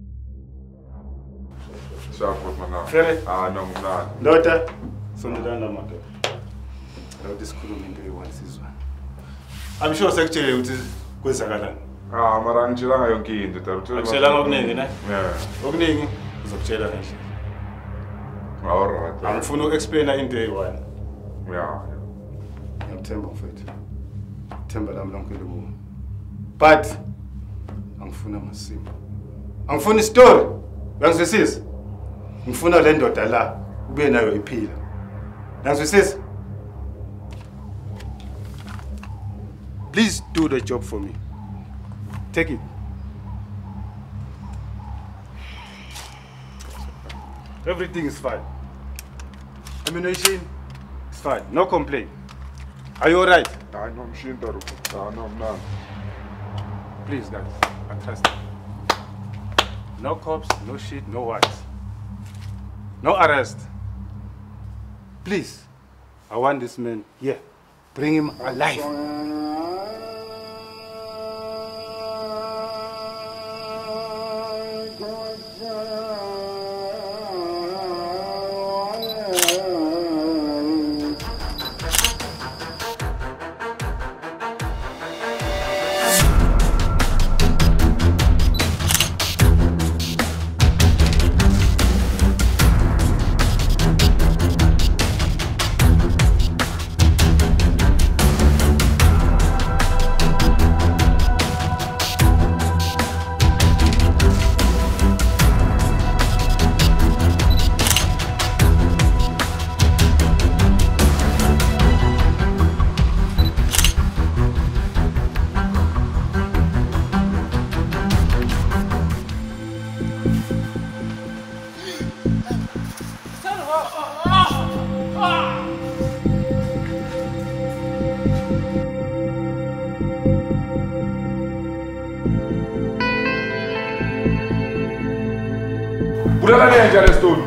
Shapho mama. Fere? No mnandi. Ndoda, sondelana madoda. Lo disikhuluma into eyiwansizwa. I'm sure sekutshele ukuthi kwenzakalani. Mara ngitshela yonke into tata. Akutshela okuningi ne? Yeah. Okuningi uzokutshela nje. Alright. Angifuna uku-explaina into eyi-one. Yeah. Ngiyamthemba mfethu. Themba lami lonke libumo. But angifuna amasimo. Angifuna istory. Uyangizwisisa? Ngifuna le ndoda la ube nayo iphila. Uyangizwisisa? Please do the job for me. Take it. Everything is fine. Ammunition is fine. No complaint. Are you alright? No machine taruko. No mnandi. Please, guys. I trust you. No cops, no shit, no worries. No arrest. Please, I want this man here. Bring him alive. Bulala lenja lesitolo.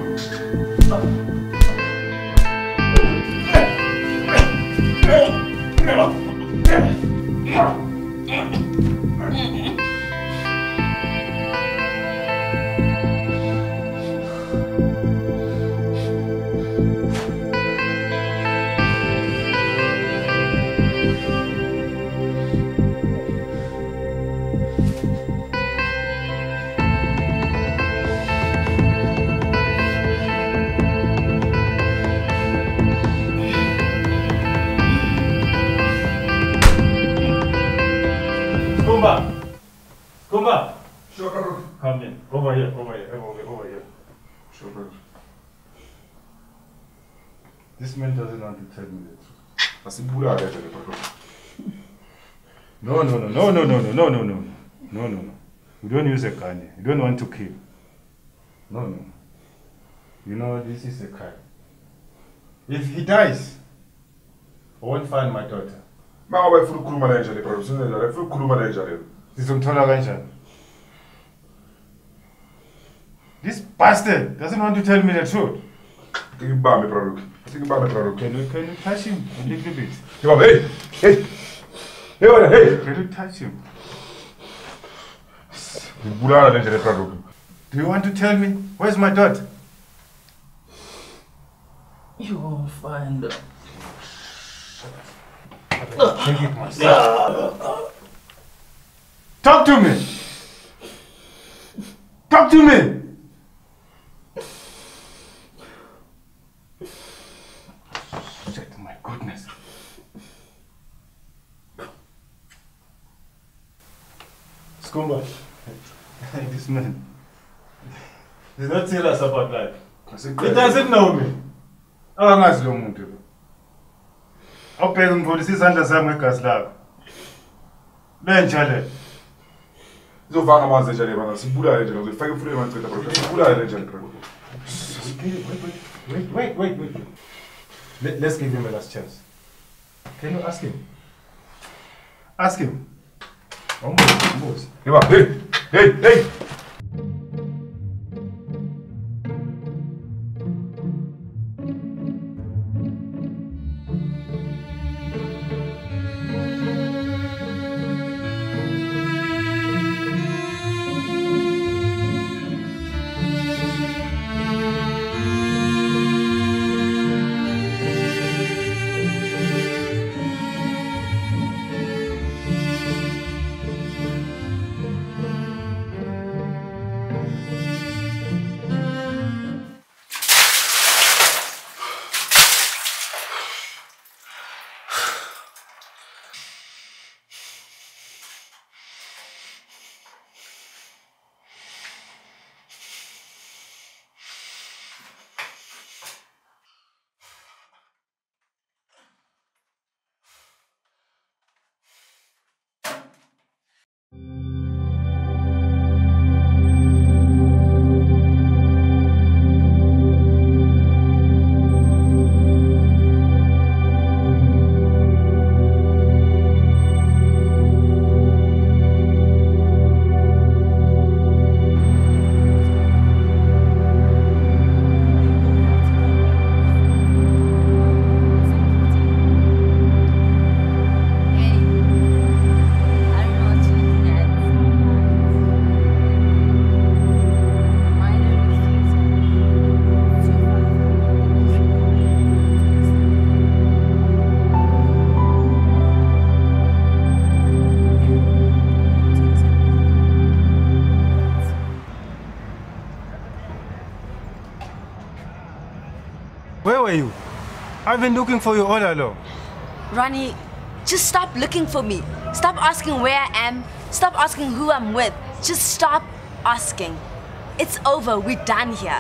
Kumba. Sure. Come in. Over here. Sure. This man doesn't want to tell me the truth. Asibulala No. You don't use a gun. You don't want to kill. No. You know, this is a crime. If he dies, I won't find my daughter. Mama bayifuna ukukhuluma la njalo bro. Sinele la ifuna ukukhuluma la njalo. Sizomthola kanjani? This bastard doesn't want to tell me the truth. Ngibambe bro. Ngibambe bro. Can you touch him a little bit? Ngibambe. Hey. Hey wena, hey. Can you touch him? Ngibulala la njalo bro. Do you want to tell me where's my daughter? You won't find her. Take it myself. Talk to me. Talk to me. Shit, my goodness. Skumba, this man, he's not serious about life. He doesn't know me. Angazi lo muntu lo. Awubheka ngikholisa izandla zami ngegazi lakho. Lenjalo. Izovanga amanzi njalo bana sibulale njalo uzofaka imfuleni manceda bro. Sibulale njalo bro. Wait. Let's give him a last chance. Can you ask him? Ask him. Boss. Hey. Where were you? I've been looking for you all along. Ronnie, just stop looking for me. Stop asking where I am. Stop asking who I'm with. Just stop asking. It's over. We're done here.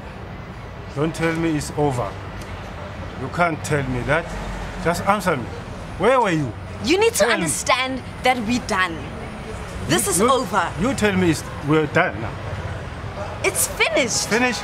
Don't tell me it's over. You can't tell me that. Just answer me. Where were you? You need to Tell me. understand that we're done. This is over. You tell me we're done now. It's finished. Finish?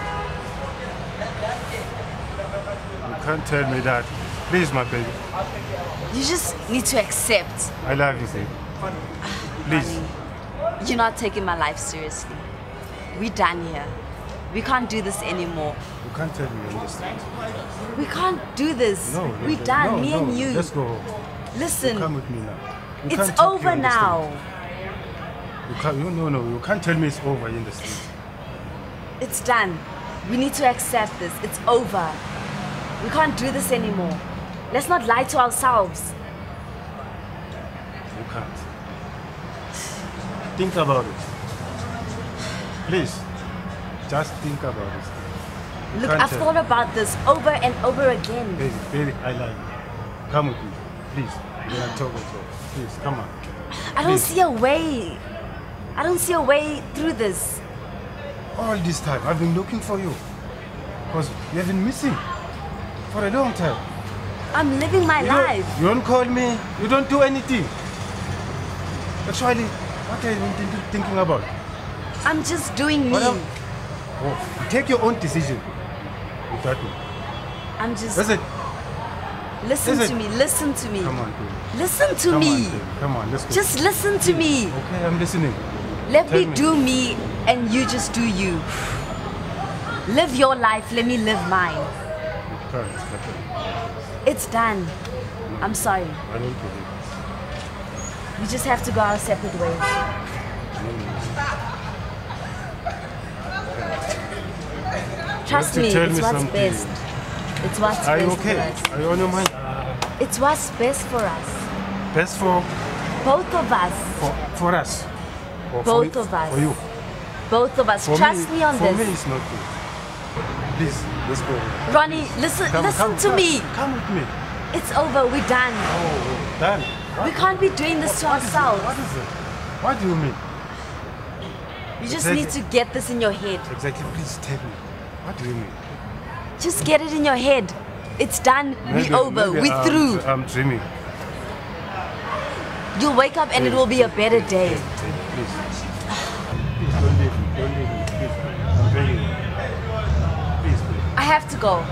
You can't tell me that. Please, my baby. You just need to accept. I love you, baby. Please. You're not taking my life seriously. We're done here. We can't do this anymore. You can't tell me you understand. We can't do this. No, We're done, me and you. Let's go home. Listen, Come with me now. You it's can't talk, you over now. understand. You can't, you can't tell me it's over, you understand? It's done. We need to accept this. It's over. We can't do this anymore. Let's not lie to ourselves. You can't. Think about it. Please. Just think about it. You Look, can't I've tell. thought about this over and over again. Baby, I love you. Come with me. Please. We're not talking so. Please, come on. I don't Please. see a way. I don't see a way through this. All this time, I've been looking for you. Because you have been missing for a long time. I'm living my life. You don't call me. You don't do anything. Actually, what are you thinking about? I'm just doing me. Whatever. Oh, take your own decision. With that one. I'm just. That's it. Listen Is to it? me. Listen to me. Come on, baby. Listen to Come me. on, baby. Come on, let's go. Just listen to me. Okay, I'm listening. Let Tell me me. do me and you just do you. Live your life, let me live mine. Can't stop it. It's done. I'm sorry. I don't believe We just have to go our separate ways. Trust You me, have to tell it's me what's something. best. It's what's Are you best okay? for us. Are you on your mind? It's what's best for us. Best for Both of us. for us. Or Both for, of us. For you. Both of us. For Trust me on for this. me, it's not good. Please, let's go. Ronnie, listen to me. Come with me. It's over. We're done. Oh, done. We can't be doing this to ourselves. What is it? What do you mean? You just Exactly. need to get this in your head. Exactly. Please tell me. What do you mean? Just get it in your head. It's done. We're over. maybe We're through. I'm dreaming. You'll wake up and it will be a better day. Please. Please don't leave me. Don't leave me. Please. I'm begging you. Please, please. I have to go.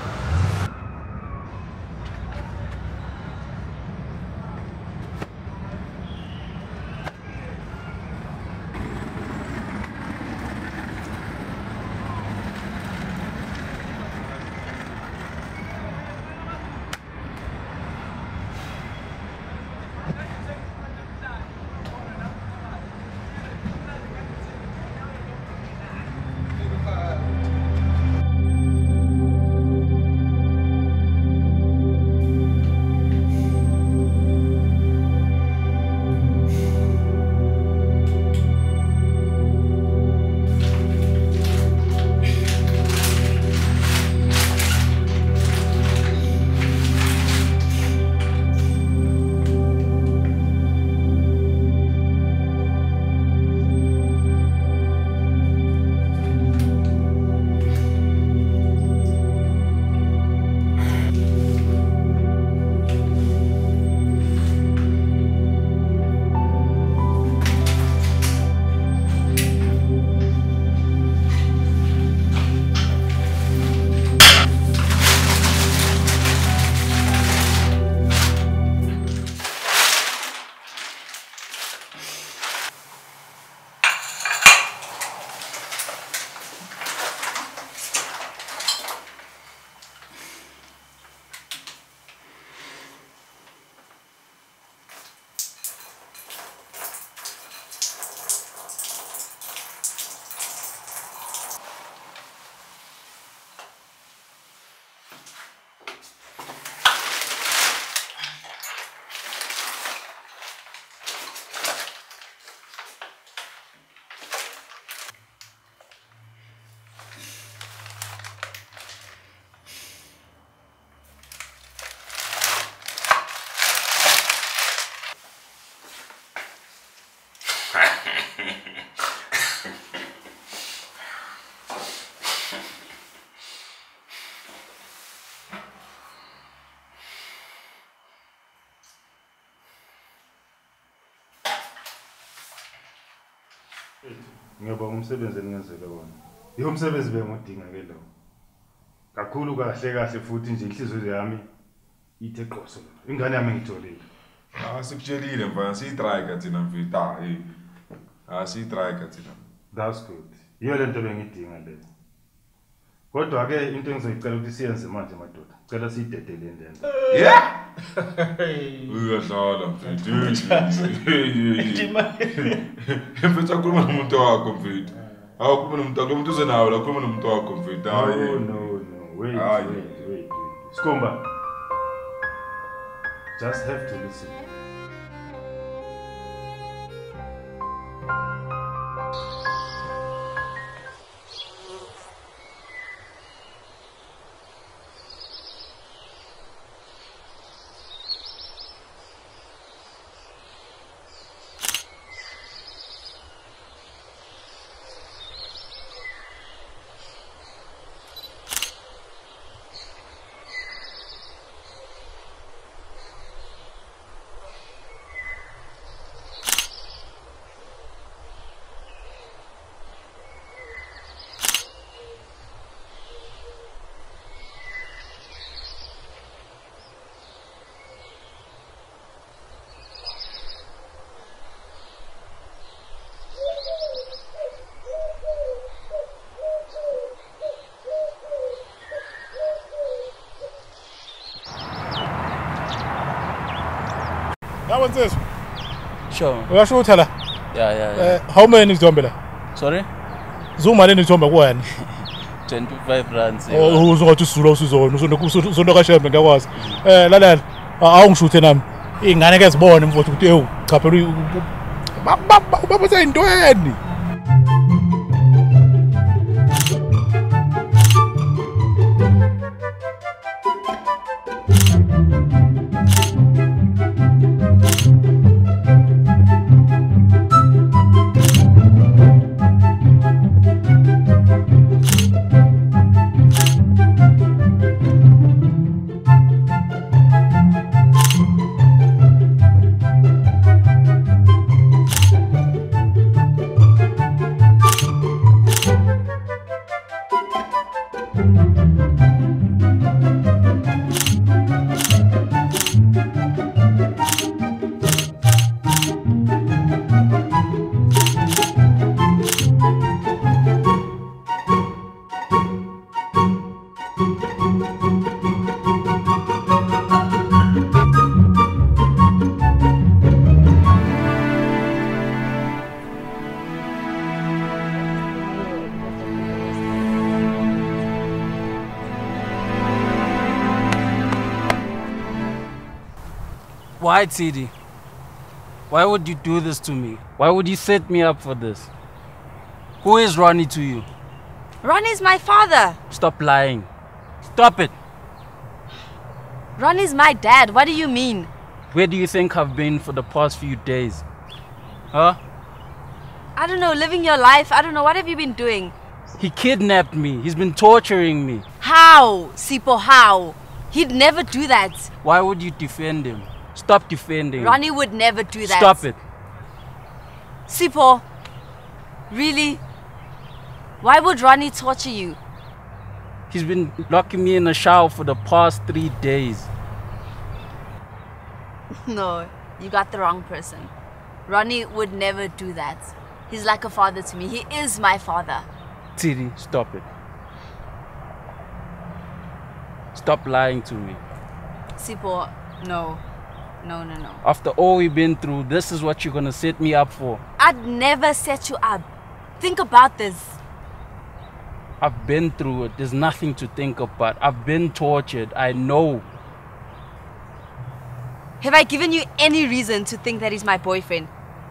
Ngiyabonga umsebenzi eningenzele wona. Yiwo umsebenzi bengudinga ke lo. Kakhulu kahle kahle futhi nje inhliziyo yami ithe qoso. Ingane yami ngitholile. Sikutshelile mfana siyitrike thina mfita. Siyitrike thina. That's good. Yiyo lento bengidinga le. Kodwa ke into engizoyicela ukuthi siyenze manje madoda. Cela siyidedele indenda. Yeah. Uyadlala mfethu. Mfethu akhuluma nomuntu wakho mfethu. Awukhuluma nomuntu wakho, umuntu uzenawo la khuluma nomuntu wakho mfethu. No. Wait. Skomba. Just have to listen. Yabo nsizwa. Sure. Uyashutha la? Yeah. How many izithombe la? Sorry? Zumaleni izithombe kuwena? 25 rands. Oh, uzothi usizula usizona, usonto kaShembe ngiyakwazi. Lalela. Awungishuthe nami. Ingane ke zibone mfowethu ukuthi cha phela ubaba sayintweni. Why, TD? Why would you do this to me? Why would you set me up for this? Who is Ronnie to you? Ronnie's my father. Stop lying. Stop it. Ronnie's my dad. What do you mean? Where do you think I've been for the past few days? Huh? I don't know, living your life. I don't know. What have you been doing? He kidnapped me. He's been torturing me. How, Sipo, how? He'd never do that. Why would you defend him? Stop defending him. Ronnie would never do that. Stop it. Sipo, really? Why would Ronnie torture you? He's been locking me in a shower for the past 3 days. No, you got the wrong person. Ronnie would never do that. He's like a father to me. He is my father. Tiri, stop it. Stop lying to me. Sipo, no. No. After all we've been through, this is what you're gonna set me up for. I'd never set you up. Think about this. I've been through it. There's nothing to think about. I've been tortured. I know. Have I given you any reason to think that he's my boyfriend?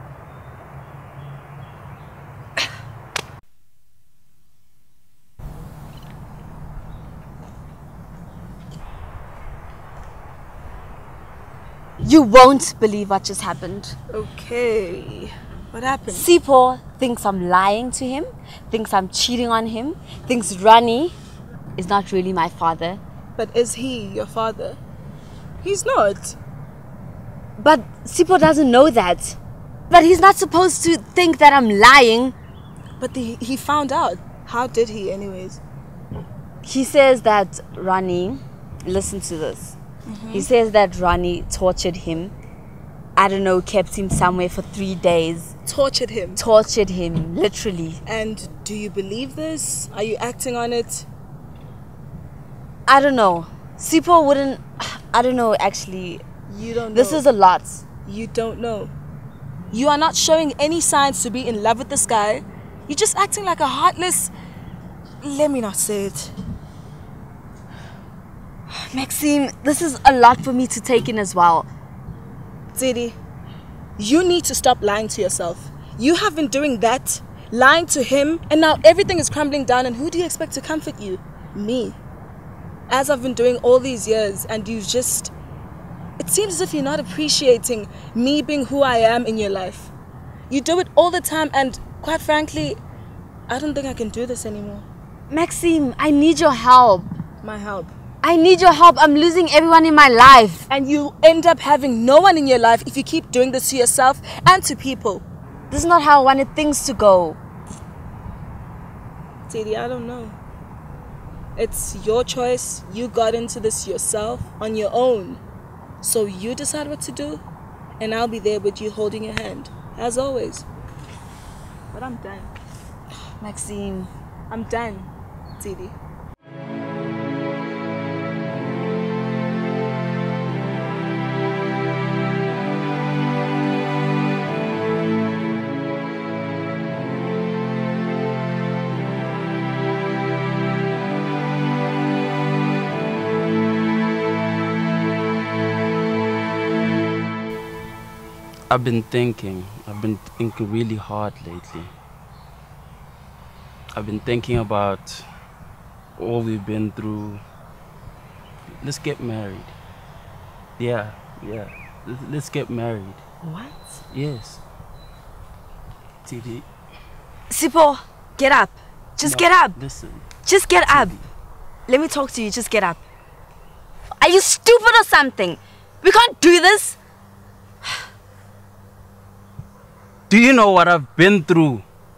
You won't believe what just happened. Okay. What happened? Sipo thinks I'm lying to him, thinks I'm cheating on him, thinks Ronnie is not really my father. But is he your father? He's not. But Sipo doesn't know that. But he's not supposed to think that I'm lying. But he found out. How did he anyways? He says that Ronnie, listen to this. He says that Ronnie tortured him. I don't know, kept him somewhere for 3 days. Tortured him? Tortured him, literally. And do you believe this? Are you acting on it? I don't know. Sipo wouldn't... I don't know, actually. You don't know. This is a lot. You don't know. You are not showing any signs to be in love with this guy. You're just acting like a heartless... Let me not say it. Maxime, this is a lot for me to take in as well. Tiri, you need to stop lying to yourself. You have been doing that, lying to him, and now everything is crumbling down, and who do you expect to comfort you? Me. As I've been doing all these years, and you just... It seems as if you're not appreciating me being who I am in your life. You do it all the time, and quite frankly, I don't think I can do this anymore. Maxime, I need your help. My help? I need your help. I'm losing everyone in my life. And you end up having no one in your life if you keep doing this to yourself and to people. This is not how I wanted things to go. Tiri, I don't know. It's your choice. You got into this yourself on your own. So you decide what to do, and I'll be there with you holding your hand, as always. But I'm done. Maxime. I'm done, Tiri. I've been thinking really hard lately. I've been thinking about all we've been through. Let's get married. Yeah. Let's get married. What? Yes. TD. Sipho, get up. Just get up. Listen. Just get up. Let me talk to you. Just get up. Are you stupid or something? We can't do this. Do you know what I've been through?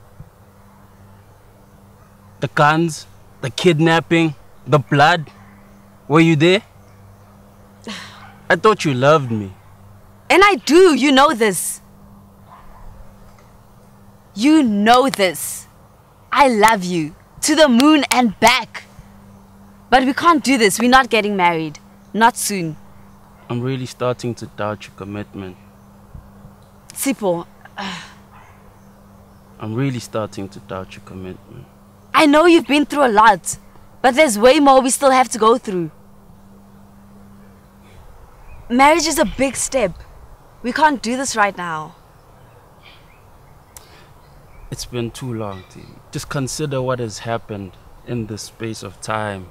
The guns, the kidnapping, the blood. Were you there? I thought you loved me. And I do. You know this. You know this. I love you. To the moon and back. But we can't do this. We're not getting married. Not soon. I'm really starting to doubt your commitment. Sipho, I'm really starting to doubt your commitment. I know you've been through a lot, but there's way more we still have to go through. Marriage is a big step. We can't do this right now. It's been too long, T. Just consider what has happened in this space of time.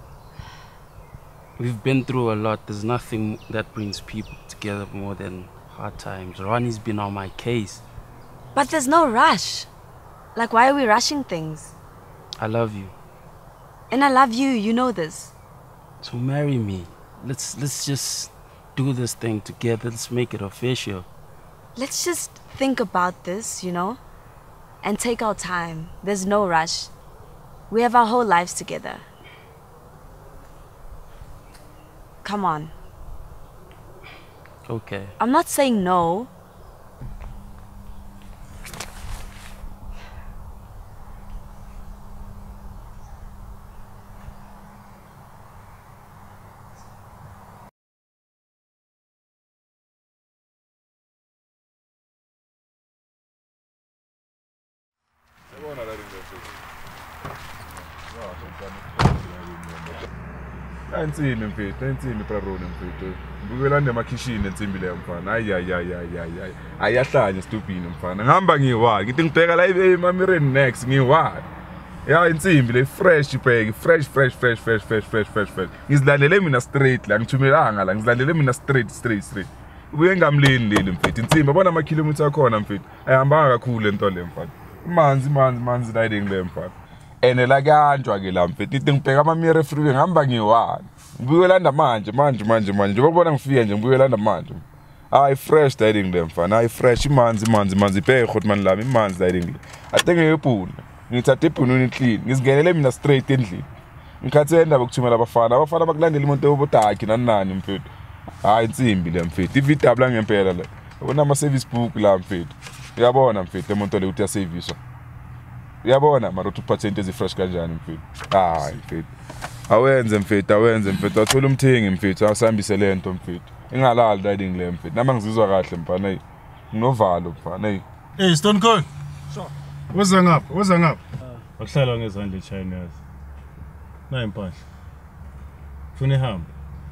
We've been through a lot. There's nothing that brings people together more than hard times. Ronnie's been on my case. But there's no rush. Like, why are we rushing things? I love you. And I love you, you know this. So marry me. Let's just do this thing together. Let's make it official. Let's just think about this, you know? And take our time. There's no rush. We have our whole lives together. Come on. Okay. I'm not saying no. Nantsini mfethu, nantsini prarone mfethu. Ngibukela nemakhishini entsimbi leyo mfana. Hayi. Ayahlanya stupid mfana. Ngihamba ngiyi-1. Ngithi ngibheka la eMamireni next ngiyi-1. Ya intsimbi le fresh ibheki, fresh. Ngizilandele mina straight la, ngithumelanga la, ngizilandele mina straight. Ubuye ngamlini leli mfethu. Intsimbi yabona ama-kilometer akhona mfethu. Ayihambanga kakhulu lento le mfana. Manzi riding le mfana. Ene la kanjwa ke la mfethu. Ngithi ngibheka ama-Mirror freeway ngihamba ngiyi-1. Ngibuyelanda manje. Njengoba ngifika nje ngibuyelanda manje. Hayi fresh riding le mfana. Hayi fresh manzi ibheke khotman lami manzi riding le. Atenge yephuna. Ngithathe ibhununi clean. Ngizingenele mina straight endlini. Ngikhathe indaba ukuthumela abafana bakulandela imoto yobodaki nani mfethu. Hayi intsimbi le mfethu. I-VW la ngempela la. Ubona ama-service book la mfethu. Uyabona mfethu lemonto le uthi yaservicewa. Uyabona mara uthi uphathe into ezifresh kanjani mfethu. Hayi mfethu. Awenze mfethu. Athola umthengi mfethu asihambise lento mfethu. Ingalali riding le mfethu. Nama ngizizwa kahle mfana hey. Nginovalo mfana hey. Hey Stone Cold. So. Woza ngapha. Akuhlala ngezandla eChina yazi. Na impahla. Ufuna ihamba.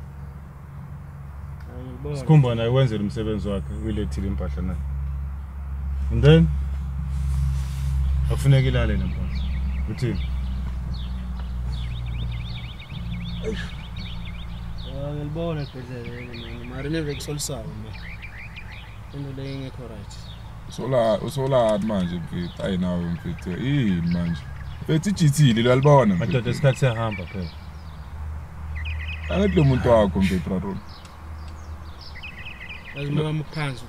Sikhumba naye wenzele umsebenzi wakhe uyilethile impahla naye. And then akufuneka ilale lempahla. Uthini? Ngilibona ebhedlela mara neve kusolisaba manje. Into le ingekho right. Usola manje mfethu. Hayi nawe mfethu. Yini manje? Mfethu iGT liyalibona mfethu. Madoda isikhathi siyahamba phela. Angathi lo muntu wakho mfethu Raron. Azimama phansi.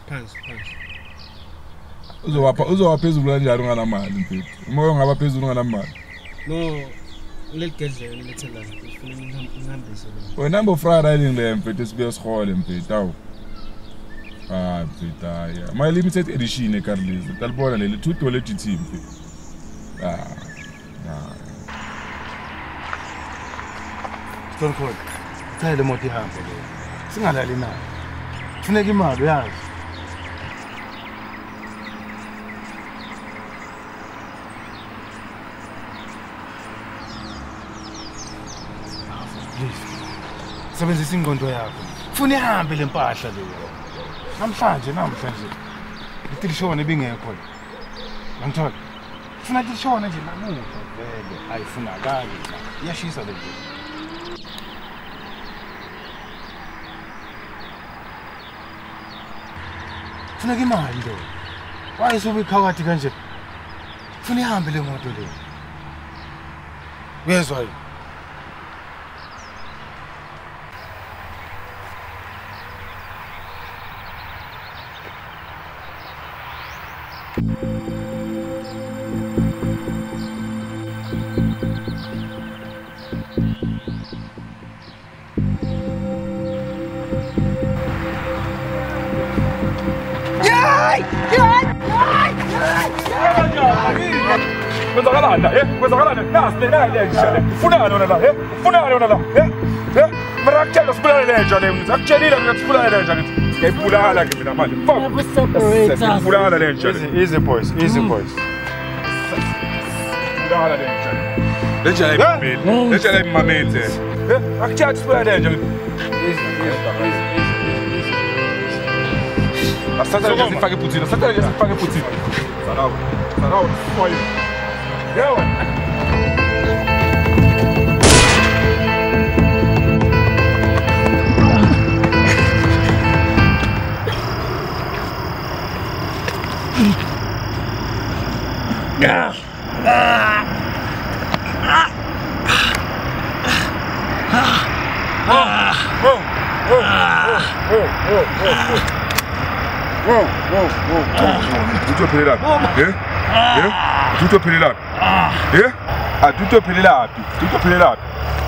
Uzowapha phezulu kanjani unganamali mfethu. Uma ungaba phezulu unganamali. No, ngilekudlela ngilethela ngifuna ngihambise lo. Wena number Friday riding le mfethu sibuye sikhole mfethu awu. Mfethu ya. My limited edition eCarliza. Talibona leli $2 GT mfethu. Stone Cold. Tsayile moto ihambe le. Singalali nayo. Kufuneka imali uyazi. Sebenzisa ingqondo yakho. Funa ihambe lempahla leyo. Namhlanje. Tilishona bingekho. Ngithola. Funa tilishona nje namuhla vele. Ayifunakali. Iyashisa le nto. Funa imali lo. Wayisuka ikhawati kanje. Funa ihambe le moto le. Uyezwa yini? Kwenzakalani la? Kwenzakalani? Nasi le lenja le. Ufunani wena la? Ufunani wena la? Mara akutshela sibulale lenja le. Ngizakutshela ukuthi sibulale lenja ngithi. Ngiyibulala ke mina manje. Never separate us. Ngibulala lenja le. Easy boys, easy boys. Ngibulala lenja le. Lenja le imameli. Lenja le imameli. Akutshela sibulale lenja ngithi. Asatha nje sifake eputhini. Asatha nje sifake eputhini. Sarawu. Sarawu soy. Yewe. Tutto per là. Tutto per là. Tutto per là. Tutto per là.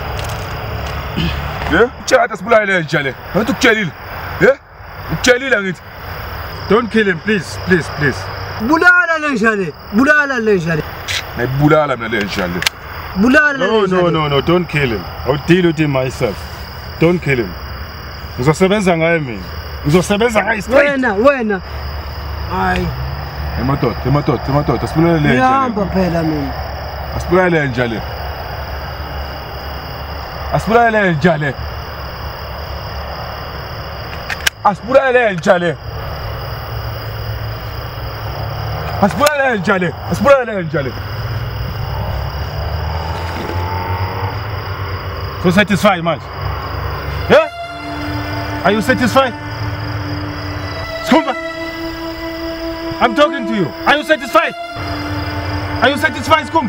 Chat sibulale lenja le. Ngathi ukutshelile. Ukutshelile ngithi. Don't kill him, please, please, please. Bulala lenja le. Bulala lenja le. Ngibulala mina lenja le. Bulala lenja le. No, don't kill him. I'll deal with him myself. Don't kill him. Ngizosebenza ngaye mina. Ngizosebenza ngaye straight. Wena. Hayi. Emadoda, sibulale lenja le. Ngihamba phela mina. Asibulale lenja le. Asibulale lenja le. Asibulale lenja le. Asibulale lenja le. Asibulale lenja le. So satisfied, man? Yeah? Are you satisfied? Skumba! I'm talking to you. Are you satisfied? Are you satisfied, Skumba?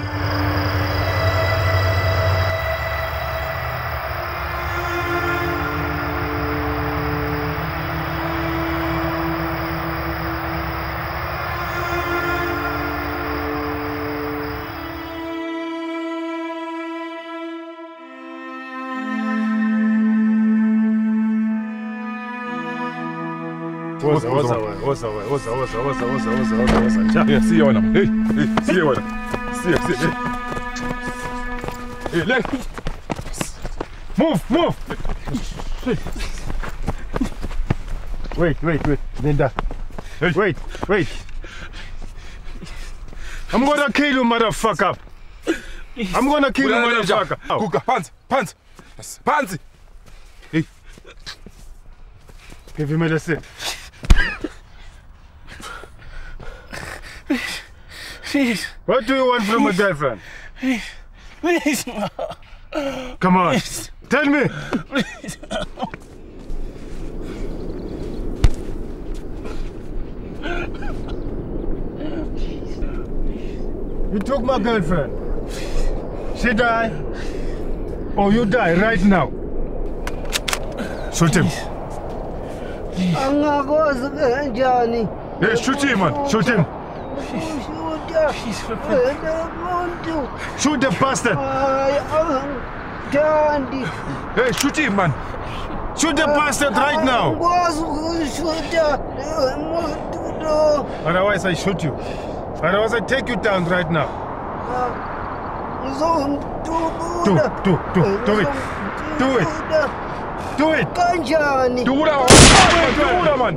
Woza. Yeah, see you on. Hey, see you on. See. Hey, leg. Move. Wait, Linda. Hey. Wait. I'm gonna kill you, motherfucker. I'm gonna kill you, motherfucker. Kuka, pants. Hey. Give him a listen. Please. What do you want from a girlfriend? Please. Come on. Please. Tell me. Please. You took my girlfriend. She die. Or you die right now. Shoot him. Angakwazi kanjani? Hey, shoot him, man. Shoot him. Shoot the bastard. Hey, shoot him, man. Shoot the bastard right now. Otherwise, I shoot you. Otherwise, I take you down right now. Do it. Kanjani? Do that, man.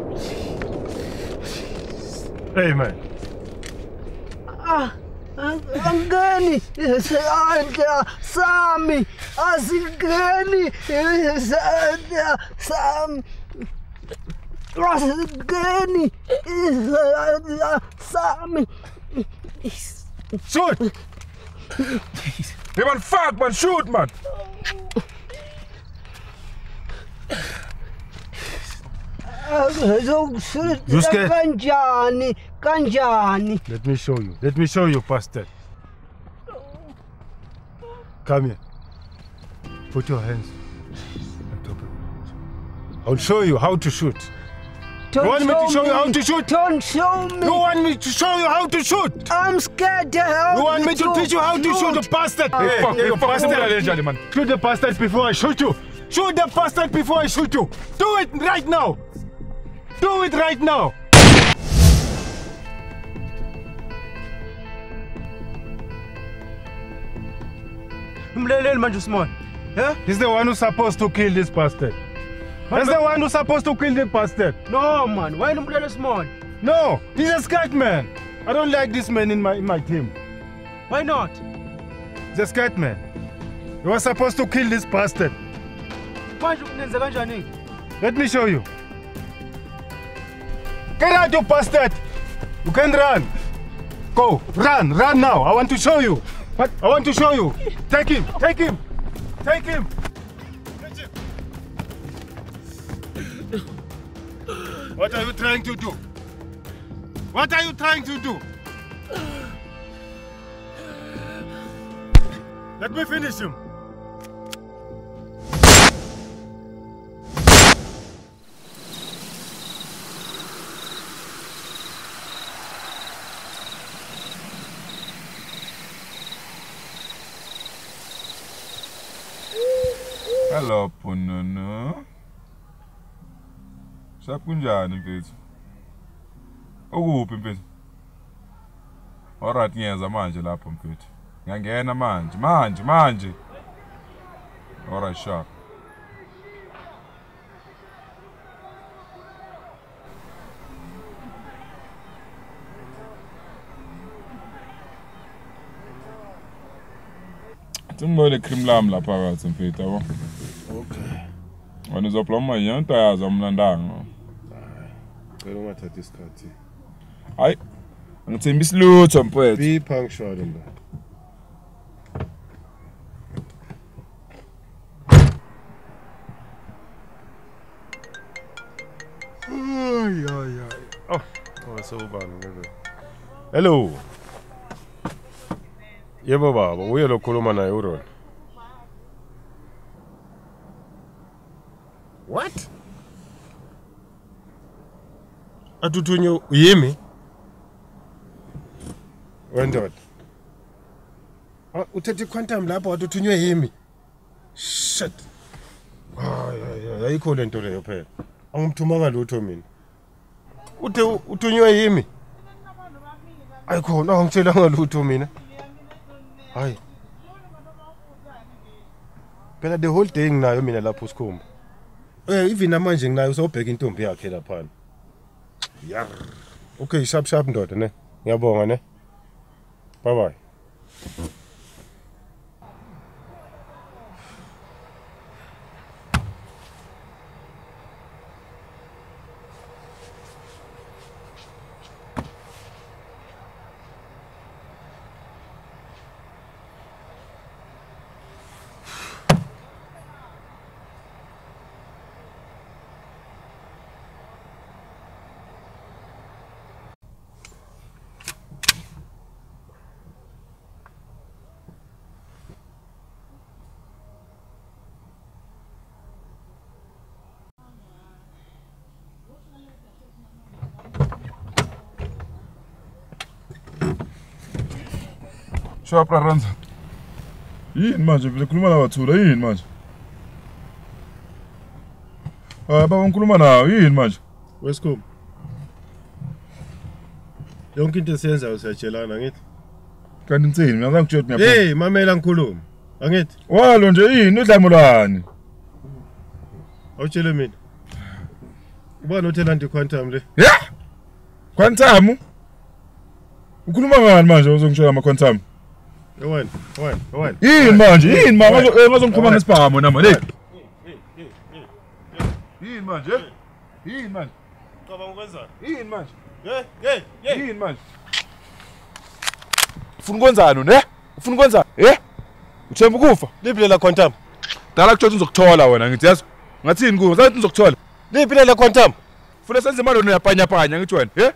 Hey, man. Angani Sami asigani Sami Asingeni sami. Shoot! Hey man, fuck man, shoot man! Kanjani. Let me show you. Let me show you, bastard. Come here. Put your hands on top of it. I'll show you how to shoot. You want me to show you how to shoot? Don't show me. You want me to show you how to shoot? I'm scared to help. You want me to teach you how to shoot the bastard? Hey, fuck, the bastard, man. Shoot the bastard before I shoot you. Shoot the bastard before I shoot you. Do it right now. Do it right now. He's the one who's supposed to kill this bastard. He's the one who's supposed to kill the bastard. No, man. Why don't you small? No, he's a scat man. I don't like this man in my team. Why not? He's a scat man. You were supposed to kill this bastard. Let me show you. Get out, you bastard! You can run. Go, run now. I want to show you. What? I want to show you. Take him, take him, take him. What are you trying to do? What are you trying to do? Let me finish him. Hello, Pununu. Sakunjani mfethu? Ukuphi mfethu? Alright, ngiyenza manje lapho mfethu. Ngiyangena manje. Alright, sharp. Simbole cream lam lapha phakathi mfethu yabo. Okay. Wena uzoploma yonke yazo mlandanga. Cela ungathathi isikhathi. Hayi. Ngithemba isilutho mfethu. Be punctual mba. Oh, sobani ngeke. Hello. Yebo baba, uye lokhuluma naye uRon. What? Atuthunyo yimi? Wendoda. Uthethe quantum lapho atuthunywe yimi. Shit. Ayikho lento leyo phela. Angimthumanga lutho mina. Uthe uthunywe yimi? Ayikhona angitshelanga lutho mina. Hayi. Phela the whole day nginayo mina lapho uSikhumba. Even manje nginayo sobheka intombi yakhe lapha. Yeah. Okay, sharp ndoda ne. Ngiyabonga ne. Bye bye. Shopra Ranza. Yini manje vile khuluma nabathula yini manje? Baba ngikhuluma nawe yini manje? Weskhumba. Yonke into esiyenzayo siyatshelana ngithi. Kanti ngitsini mina ngakutshela ukuthi ngiyapha. Hey, mamela ngikhuluma. Angithi? Walo nje yini udlamulani? Awutshele mina. Ubani uthela anti quantum le? Yeah. Quantum? Ukhuluma ngani manje uzongishela ama quantum? Yewena. Yini manje? Ngazongikhuluma ngesibhamu nama le. Yini manje? Cabanga ukwenzani? Yini manje? Hey. Yini manje? Ufuna ukwenzani ne? Ufuna ukwenzani? Uthemba ukufa? Liphi la quantum? Dala kutsho uzokuthola wena ngithi yazi. Ngathini kuwe? Ngathi uzokuthola. Liphi la quantum? Funa senze imali uyapanya panya ngithi wena,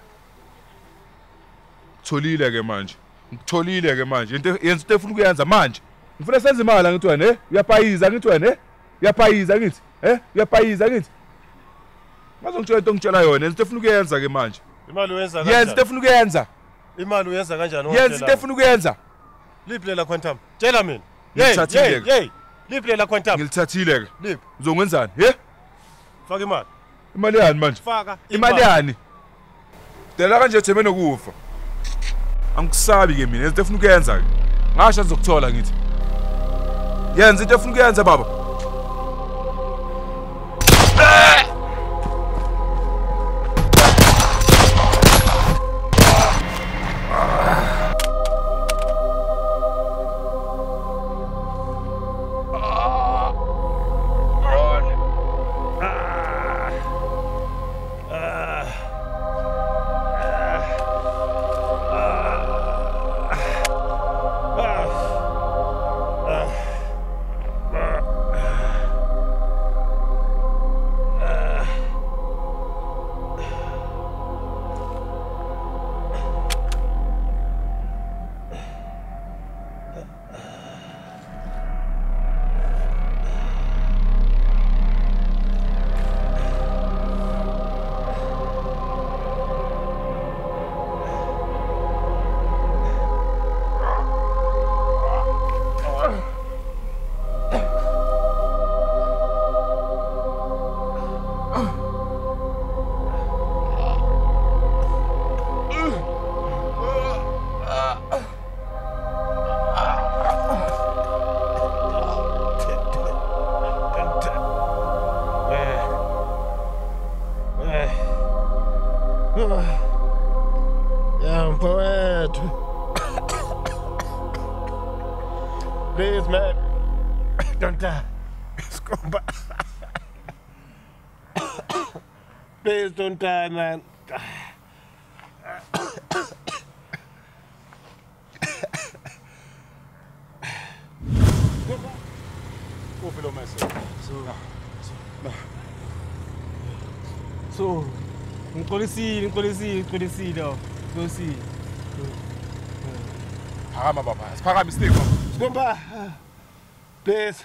Tholile ke manje. Ngitholile ke manje. Into yenza into efuna ukuyenza manje. Ngifuna senze imali ngithi wena, Uyapayiza ngithi wena, Uyapayiza ngithi, Uyapayiza ngithi. Ngazongitshela into ngitshela yona, into efuna ukuyenza ke manje. Imali uyenza kanjani? Yenza into efuna ukuyenza. Imali uyenza kanjani? Yenza into efuna ukuyenza. Liphi la quantum? Tshela mina. Ngilithathile. Liphi la quantum? Ngilithathile ke. Liphi? Uzongwenzani, Faka imali. Imali yani manje? Faka Imali yani? Dela kanje theme nokufa. Angikusabi ke mina, into efuna ukuyenza ke. Ngasho ngizokuthola ngithi. Yenza into efuna ukuyenza baba. Please, man. Don't die. Please don't die, man. Go below myself. So, ngixolisile. Phakama baba, siphakama isipho. Skomba. Please.